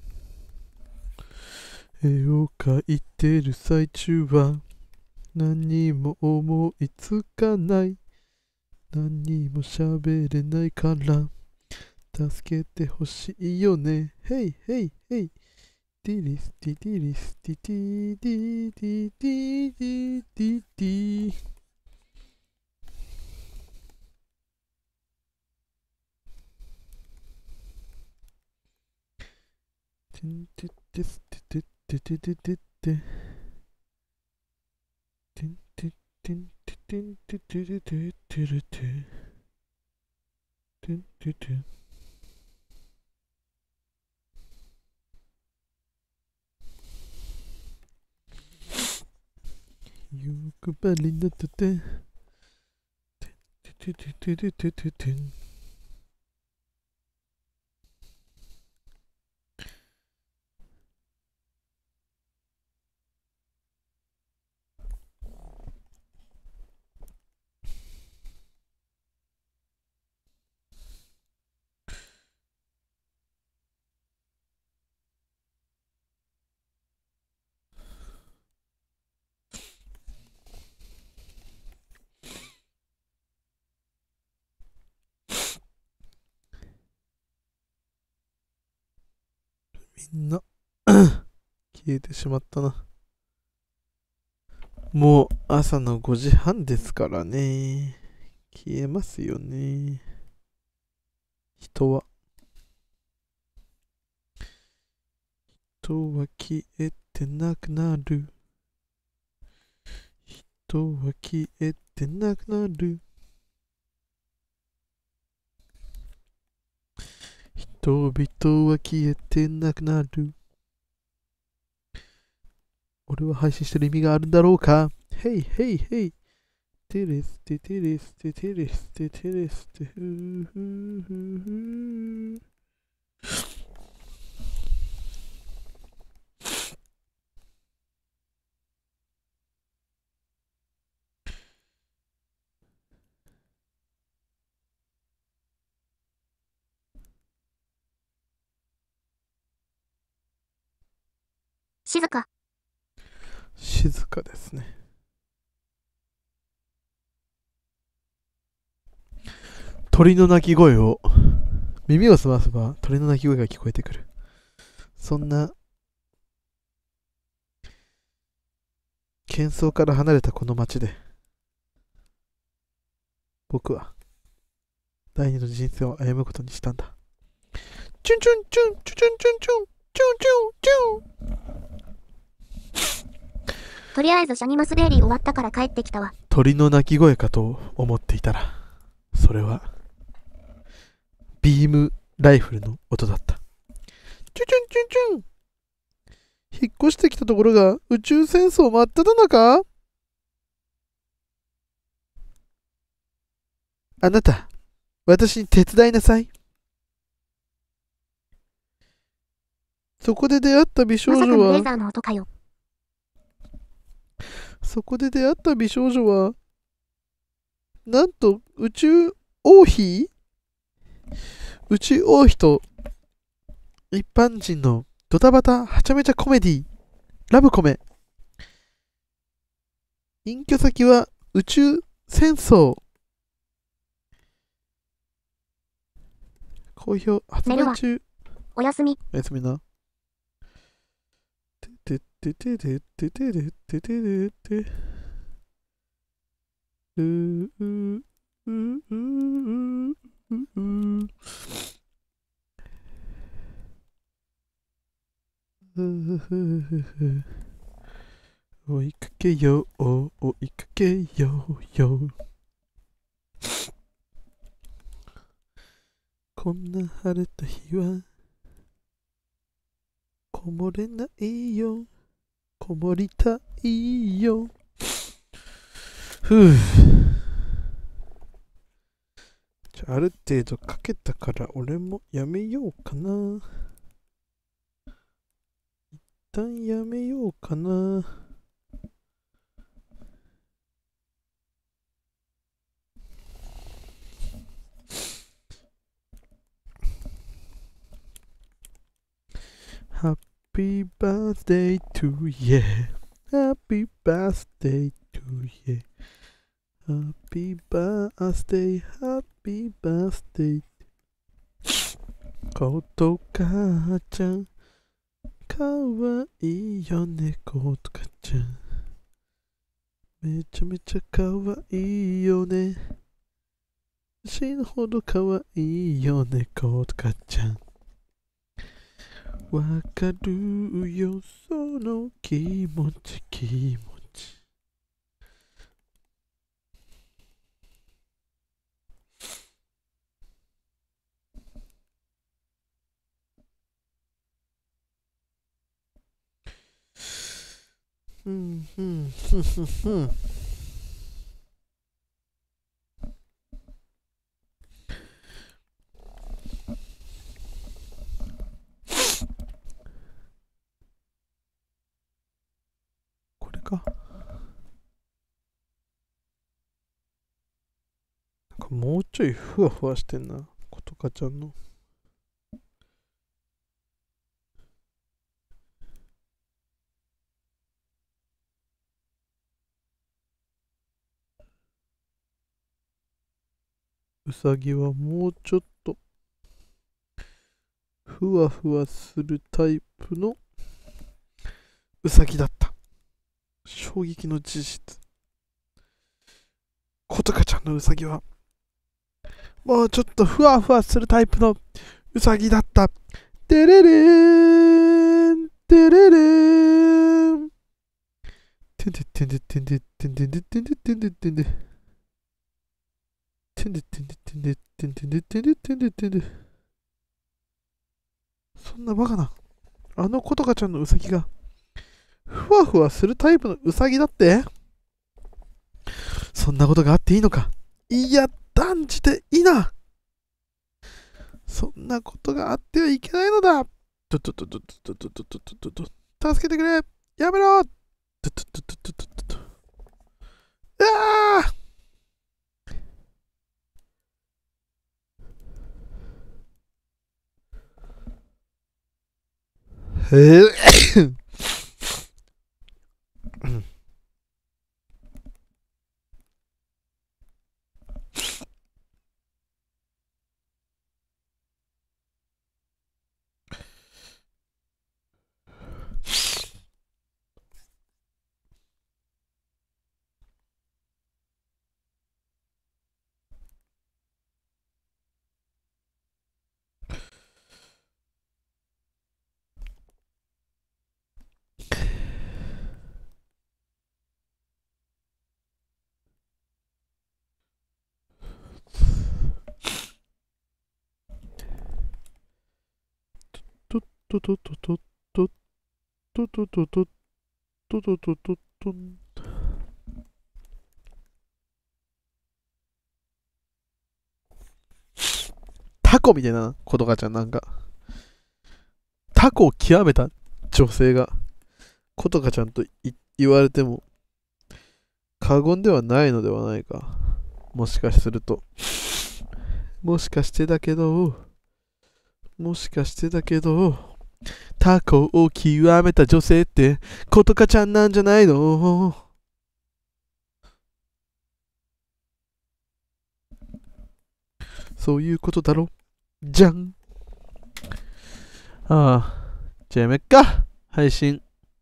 絵を描いてる最中は何も思いつかない。何も喋れないから助けてほしいよね。ヘイヘイヘイ。ティリスティティリスティティティティティティティティ。テンテテステテテテテテテ。テンテテンテテンテテテテテレテ。テンテテン。欲張りなってて。ててててててててん。 みんな消えてしまったな。もう朝の5時半ですからね。消えますよね。人は消えてなくなる。人は消えてなくなる。人々は消えてなくなる。俺は配信してる意味があるんだろうか。ヘイヘイヘイ。テレステテレステテレステテレステフーフーフーフー。 静か。 静かですね。鳥の鳴き声を耳を澄ませば鳥の鳴き声が聞こえてくる。そんな喧騒から離れたこの街で僕は第二の人生を歩むことにしたんだ。チュンチュンチュンチュンチュンチュンチュンチュンチュンチュン。 とりあえずシャニマスデイリー終わったから帰ってきたわ。 鳥の鳴き声かと思っていたら、それはビームライフルの音だった。チュンチュンチュンチュン。引っ越してきたところが宇宙戦争真っ只中？あなた、私に手伝いなさい。そこで出会った美少まさか女は、 のレーザーの音かよ。 そこで出会った美少女は、なんと宇宙王妃？宇宙王妃と一般人のドタバタはちゃめちゃコメディ、ラブコメ。隠居先は宇宙戦争。好評発売中。 おやすみ。 おやすみな。ててててててててててて。うううううう追いかけよう、追いかけようよ。こんな晴れた日はこもれないよ、こもりたいよ。ふう。じゃあ、ある程度かけたから俺もやめようかな。一旦やめようかな。Happy birthday to you. Happy birthday to you. Happy birthday, happy birthday. ことかちゃん、かわいいよね、ことかちゃん。めちゃめちゃかわいいよね。死ぬほどかわいいよね、ことかちゃん。わかるよ、その気持ち、気持ち。ふんふんふんふんふん。これか。なんかもうちょいふわふわしてんな、ことかちゃんの。うさぎはもうちょっとふふわふわするタイプのウサギだった。衝撃の事実。ことかちゃんのウサギはもうちょっとふわふわするタイプのウサギだった。てれれーん、てれれーん。てんでてんでてんでてんでてんでてんでてんでてんで。てんでてんでてんでてんでてんでてんでてんで。そんなバカな。あのことかちゃんのウサギがふわふわするタイプのウサギだって？そんなことがあっていいのか？いや、断じていいな。そんなことがあってはいけないのだ。助けてくれ。やめろ。ああ。ととととととととととととととタコみたいなことかちゃん、なんかタコを極めた女性がことかちゃんと言われても過言ではないのではないか。もしかすると、もしかしてだけど、タコを極めた女性ってことかちゃんなんじゃないの？そういうことだろ。じゃん。ああ、じゃあやめっか、配信。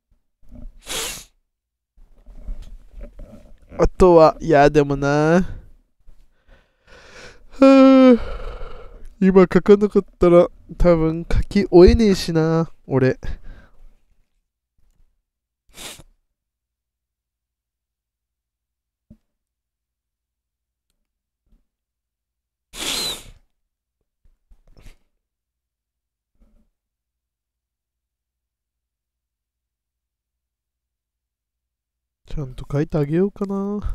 あとは、いやでもな、今書かなかったら多分書き終えねえしな、俺。ちゃんと書いてあげようかな。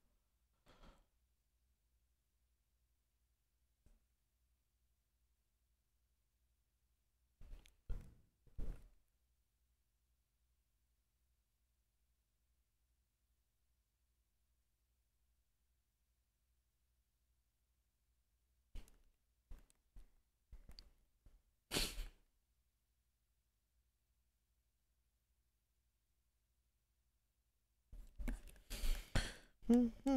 や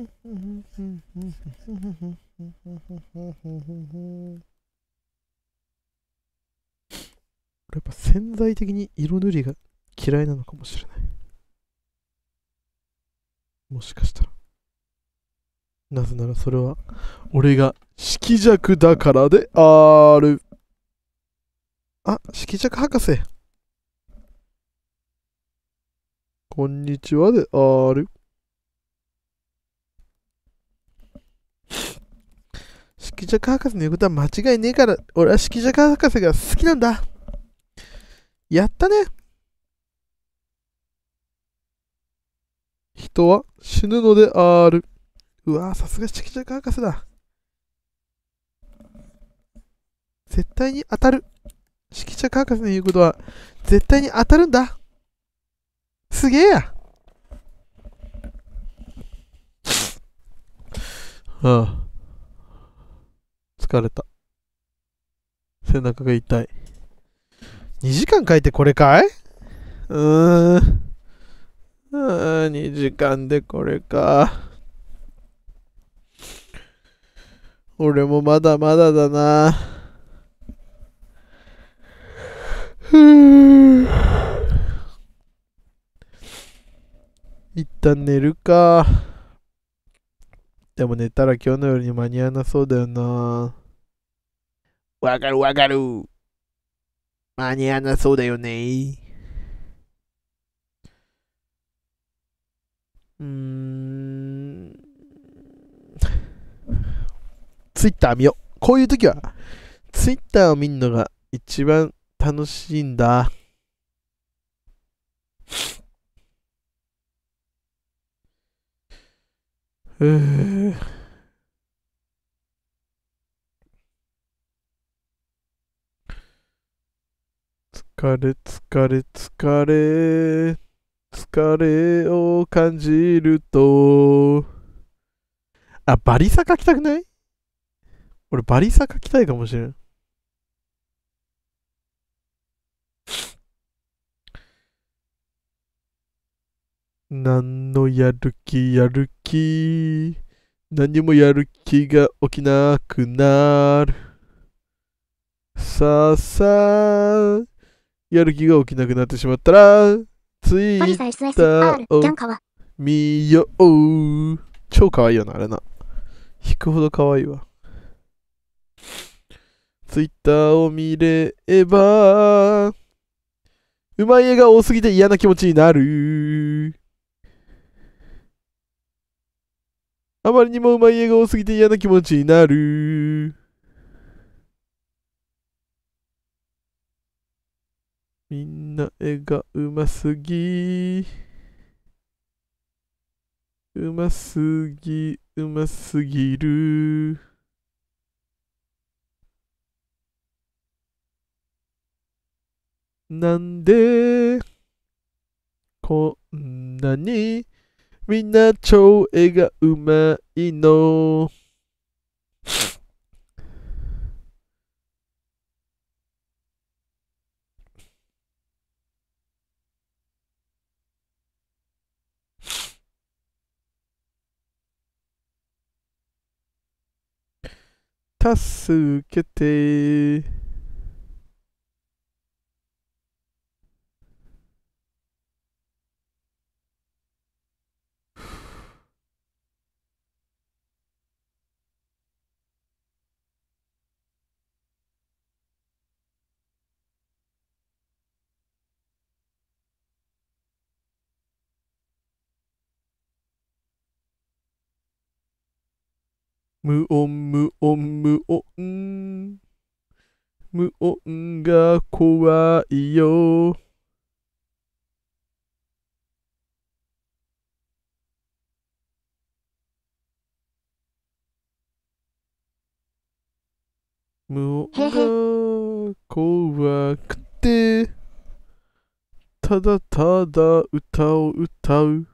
っぱ潜在的に色塗りが嫌いなのかもしれない。もしかしたら。なぜならそれは俺が色弱だからである。あ、色弱博士。こんにちはである。色弱博士の言うことは間違いねえから、俺は色弱博士が好きなんだ。やったね。人は死ぬのである。うわぁ、さすが色弱博士だ。絶対に当たる。色弱博士の言うことは絶対に当たるんだ。すげえや。ああ、疲れた。背中が痛い。2時間書いてこれかい？2時間でこれか。俺もまだまだだな。 旦寝るか。でも寝たら今日の夜に間に合わなそうだよな。 わかるわかる。間に合わなそうだよね。 ツイッター見よう。こういう時は、ツイッターを見るのが一番楽しいんだ。疲れ疲れ疲れ疲れを感じると、あ、バリサ書きたくない？俺バリサ書きたいかもしれん。何のやる気やる気、何もやる気が起きなくなる。さあさあ、やる気が起きなくなってしまったら、ツイバリサ SSR ッターをギャンカワ見よう。超可愛いよな、あれな。引くほど可愛いわ。ツイッターを見れば、うまい絵が多すぎて嫌な気持ちになる。あまりにもうまい絵が多すぎて嫌な気持ちになる。みんな絵がうますぎ。うますぎ、うますぎる。なんで、こんなにみんな超絵がうまいの？助けて。無音無音無音。無音が怖いよ。無音が怖くて、ただただ歌を歌う。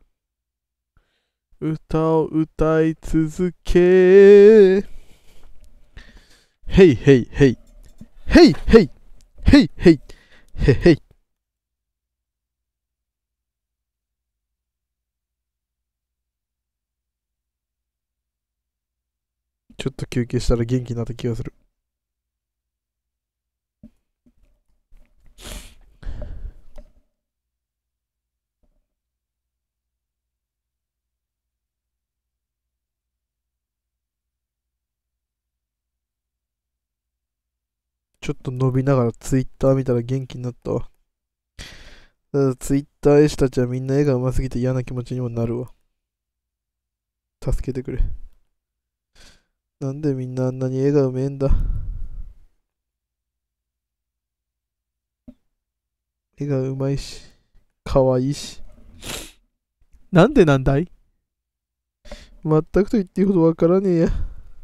歌を歌い続け。へいへいへい。へいへい。へいへい。へへい。ちょっと休憩したら元気になった気がする。ちょっと伸びながらツイッター見たら元気になったわ。ただツイッター絵師たちはみんな絵が上手すぎて嫌な気持ちにもなるわ。助けてくれ。なんでみんなあんなに絵がうめえんだ。絵がうまいし、かわいいし。なんでなんだい？全くと言っていいほどわからねえや。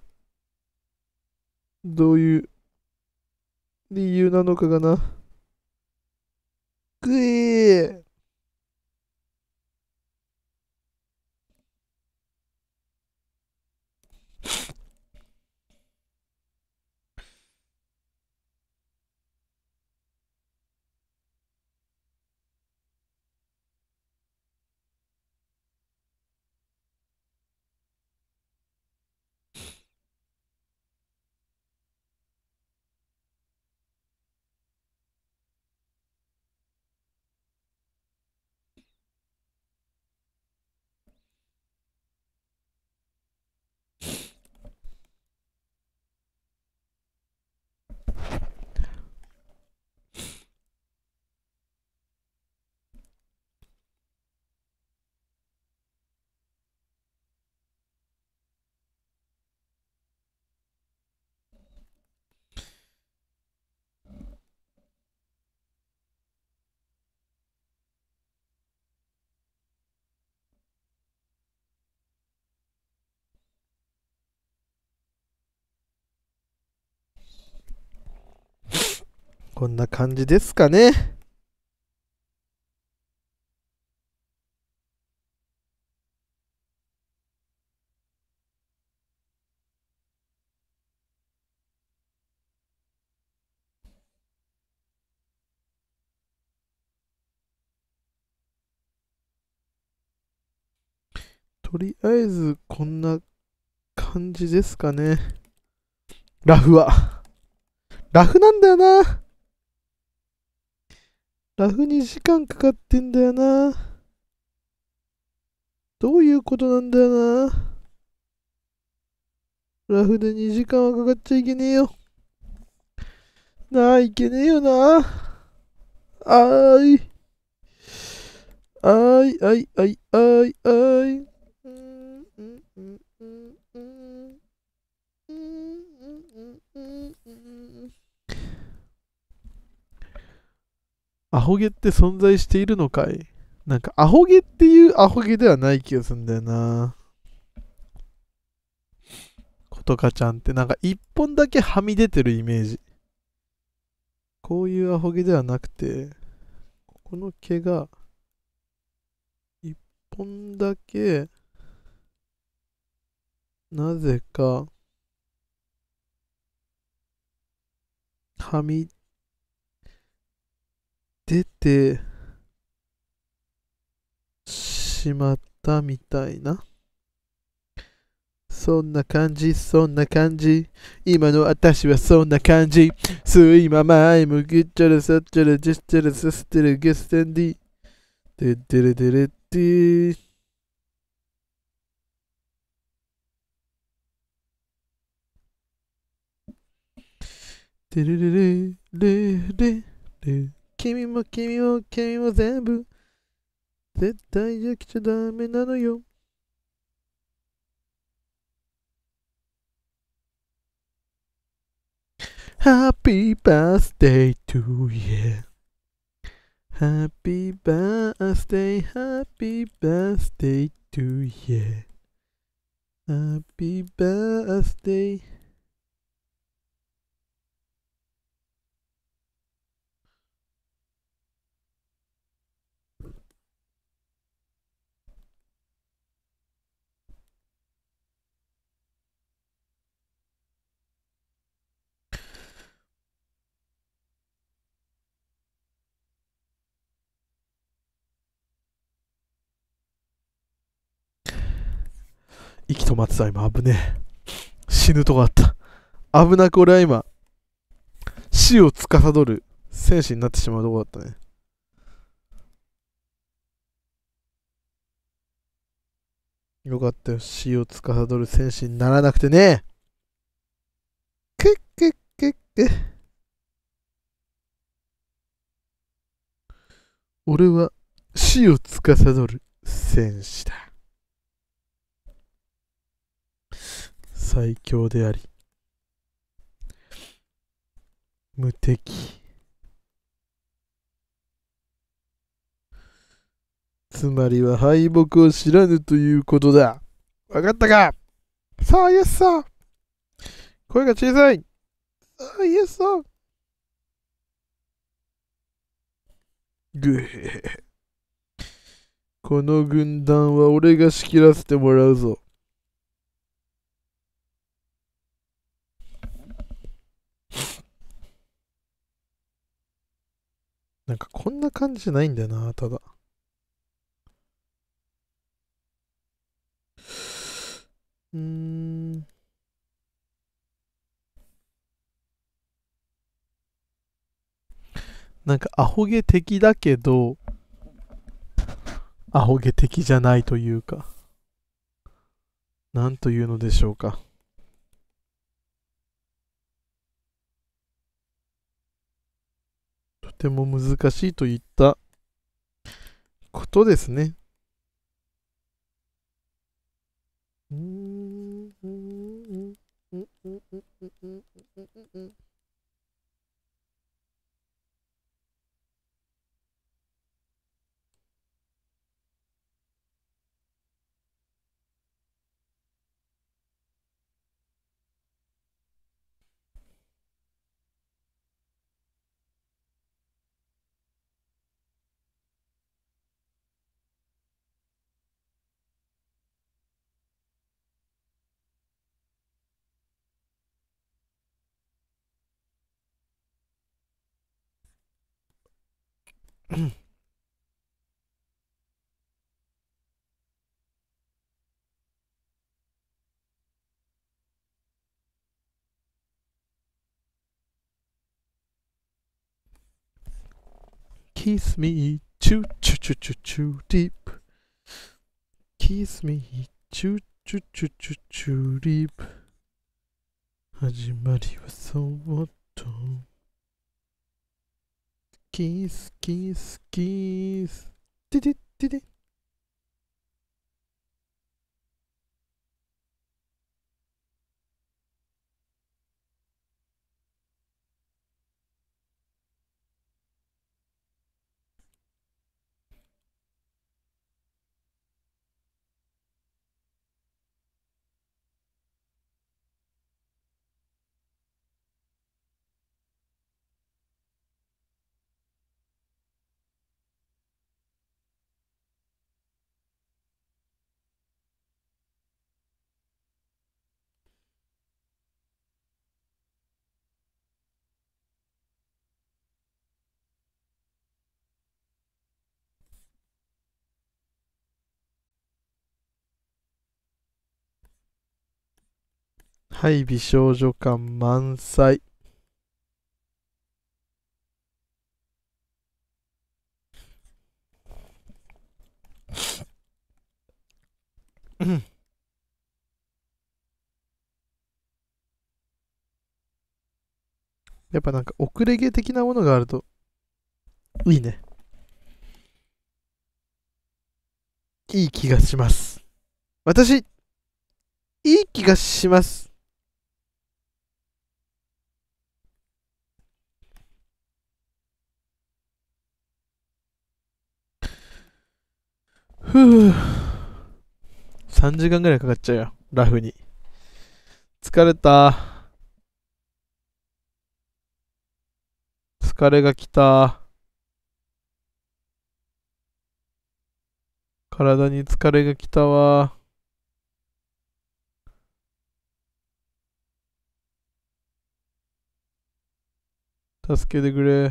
どういう理由なのかがな。くえー。 こんな感じですかね。とりあえずこんな感じですかね。ラフは。ラフなんだよな。ラフに時間かかってんだよな。どういうことなんだよな。ラフで2時間はかかっちゃいけねえよ。なあ、いけねえよな。あーい。あーい、あい、あい、あい、あい。アホ毛って存在しているのかい？なんかアホ毛っていうアホ毛ではない気がするんだよな。ことかちゃんってなんか一本だけはみ出てるイメージ。こういうアホ毛ではなくて、この毛が一本だけなぜかはみ出てしまったみたいな。そんな感じ、そんな感じ。今の私はそんな感じ。すいま前もぐっちゃらさっちゃらじっちゃらさせてるゲステンディ。でってれでれってー。てれれれれれれ。君も君も君も全部。絶対じゃ来ちゃダメなのよ。Happy birthday to you. Happy birthday, happy birthday to you. Happy birthday. 息止まってた今危ねえ。死ぬとこあった。危なく俺は今死を司る戦士になってしまうとこだったね。よかったよ。死を司る戦士にならなくてね。けっけっけっけ。俺は死を司る戦士だ。最強であり無敵。つまりは敗北を知らぬということだ。わかったか？さあ、イエスさん。声が小さい。さあ、イエスさん。ぐへ。この軍団は俺が仕切らせてもらうぞ。なんかこんな感じじゃないんだよな、ただ。なんかアホ毛的だけど、アホ毛的じゃないというか、なんというのでしょうか。とても難しいといったことですね。 Kiss me, choo choo choo choo choo deep. Kiss me, choo choo choo choo choo deep. 始まりはそっと。キスキスキス。ティティティティ。はい美少女感満載。やっぱなんか遅れ毛的なものがあるといいね。いい気がします。私、いい気がします。ふぅ。3時間ぐらいかかっちゃうよ。ラフに。疲れた。疲れがきた。体に疲れがきたわ。助けてくれ。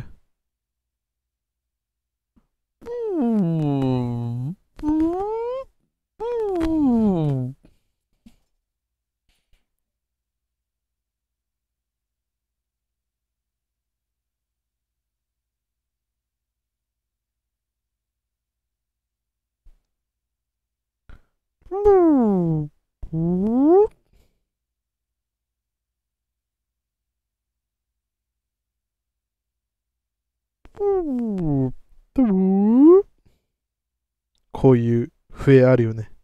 こういう笛あるよね。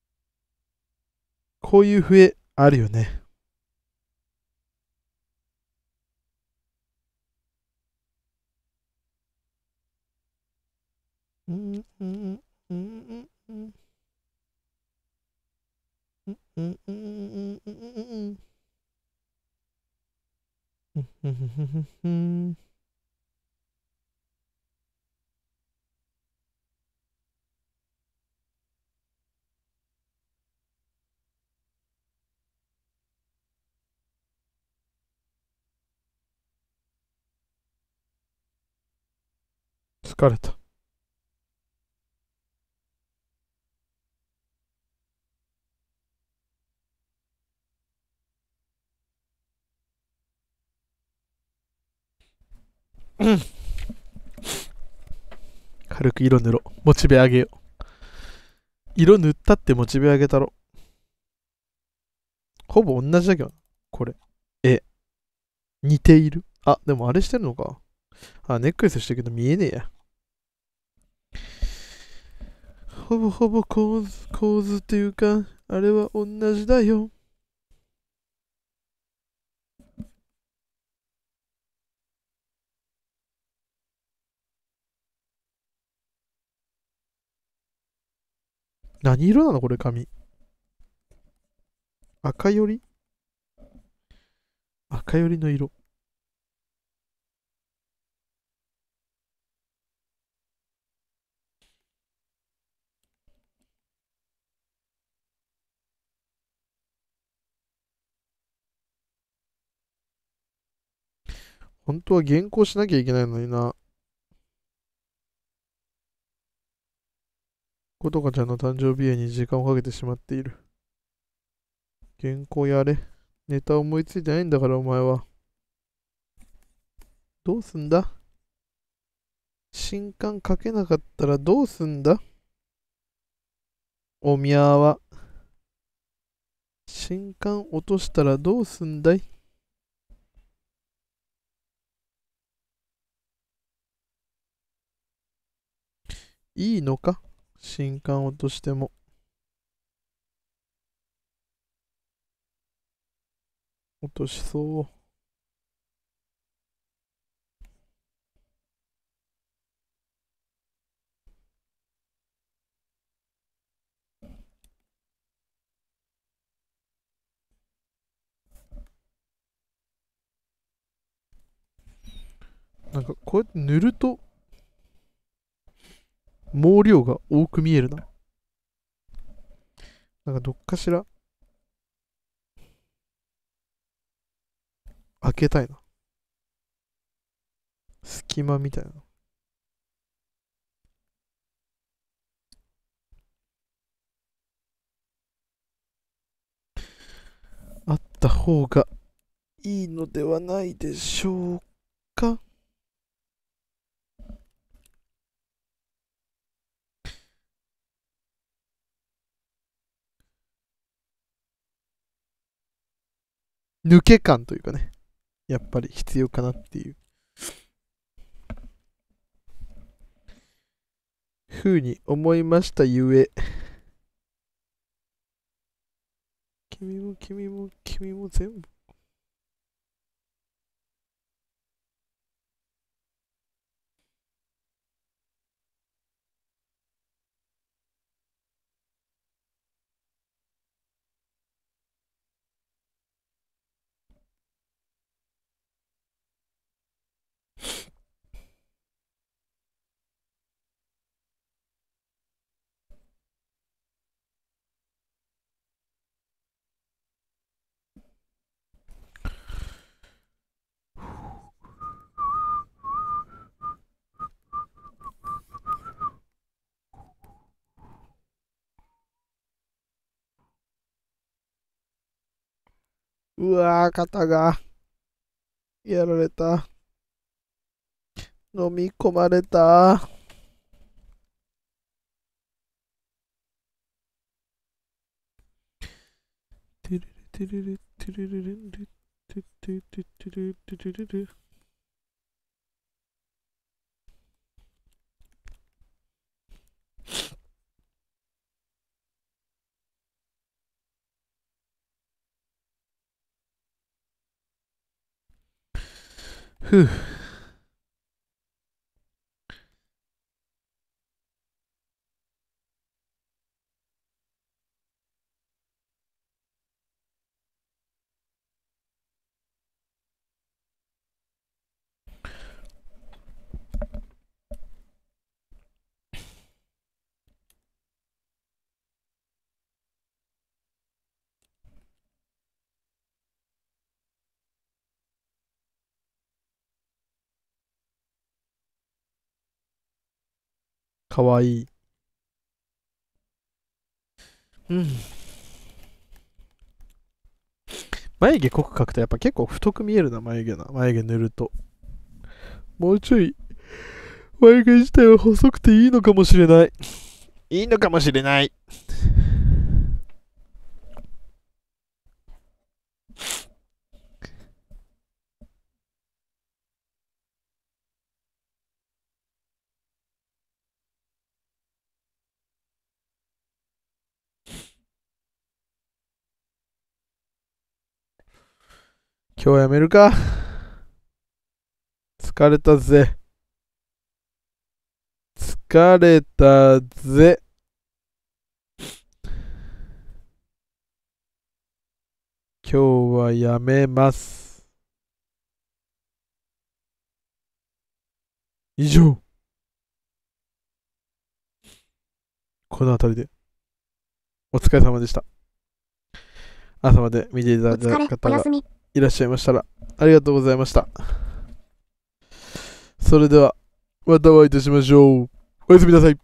こういう笛あるよね。うんうんうんうんうんうんうんうんうんうんうん疲れた。軽く色塗ろう。モチベ上げよう。色塗ったってモチベ上げたろ。ほぼ同じだけどな。これ。似ている。あ、でもあれしてるのか。あ、ネックレスしてるけど見えねえや。ほぼほぼ構図っていうか、あれは同じだよ。何色なのこれ髪。赤より赤よりの色。本当は原稿しなきゃいけないのにな。 ことかちゃんの誕生日に時間をかけてしまっている。原稿やれ。ネタ思いついてないんだから、お前は。どうすんだ？新刊書けなかったらどうすんだ？おみゃーは。新刊落としたらどうすんだい？いいのか？新刊落としても。落としそう。なんかこうやって塗ると毛量が多く見えるな。なんかどっかしら開けたいな。隙間みたいな。あった方がいいのではないでしょうか。抜け感というかね、やっぱり必要かなっていうふうに思いましたゆえ、君も全部うわー、肩がやられた。飲み込まれた。テレレテレレテレレレンレテテテテレテレレレ。ふう。かわいい。うん。眉毛濃く描くとやっぱ結構太く見えるな、眉毛塗ると。もうちょい、眉毛自体は細くていいのかもしれない。 いいのかもしれない。 今日はやめるか。疲れたぜ。疲れたぜ。今日はやめます。以上。この辺りでお疲れ様でした。朝まで見ていただいた方がいらっしゃいましたらありがとうございました。それではまたお会いいたしましょう。おやすみなさい。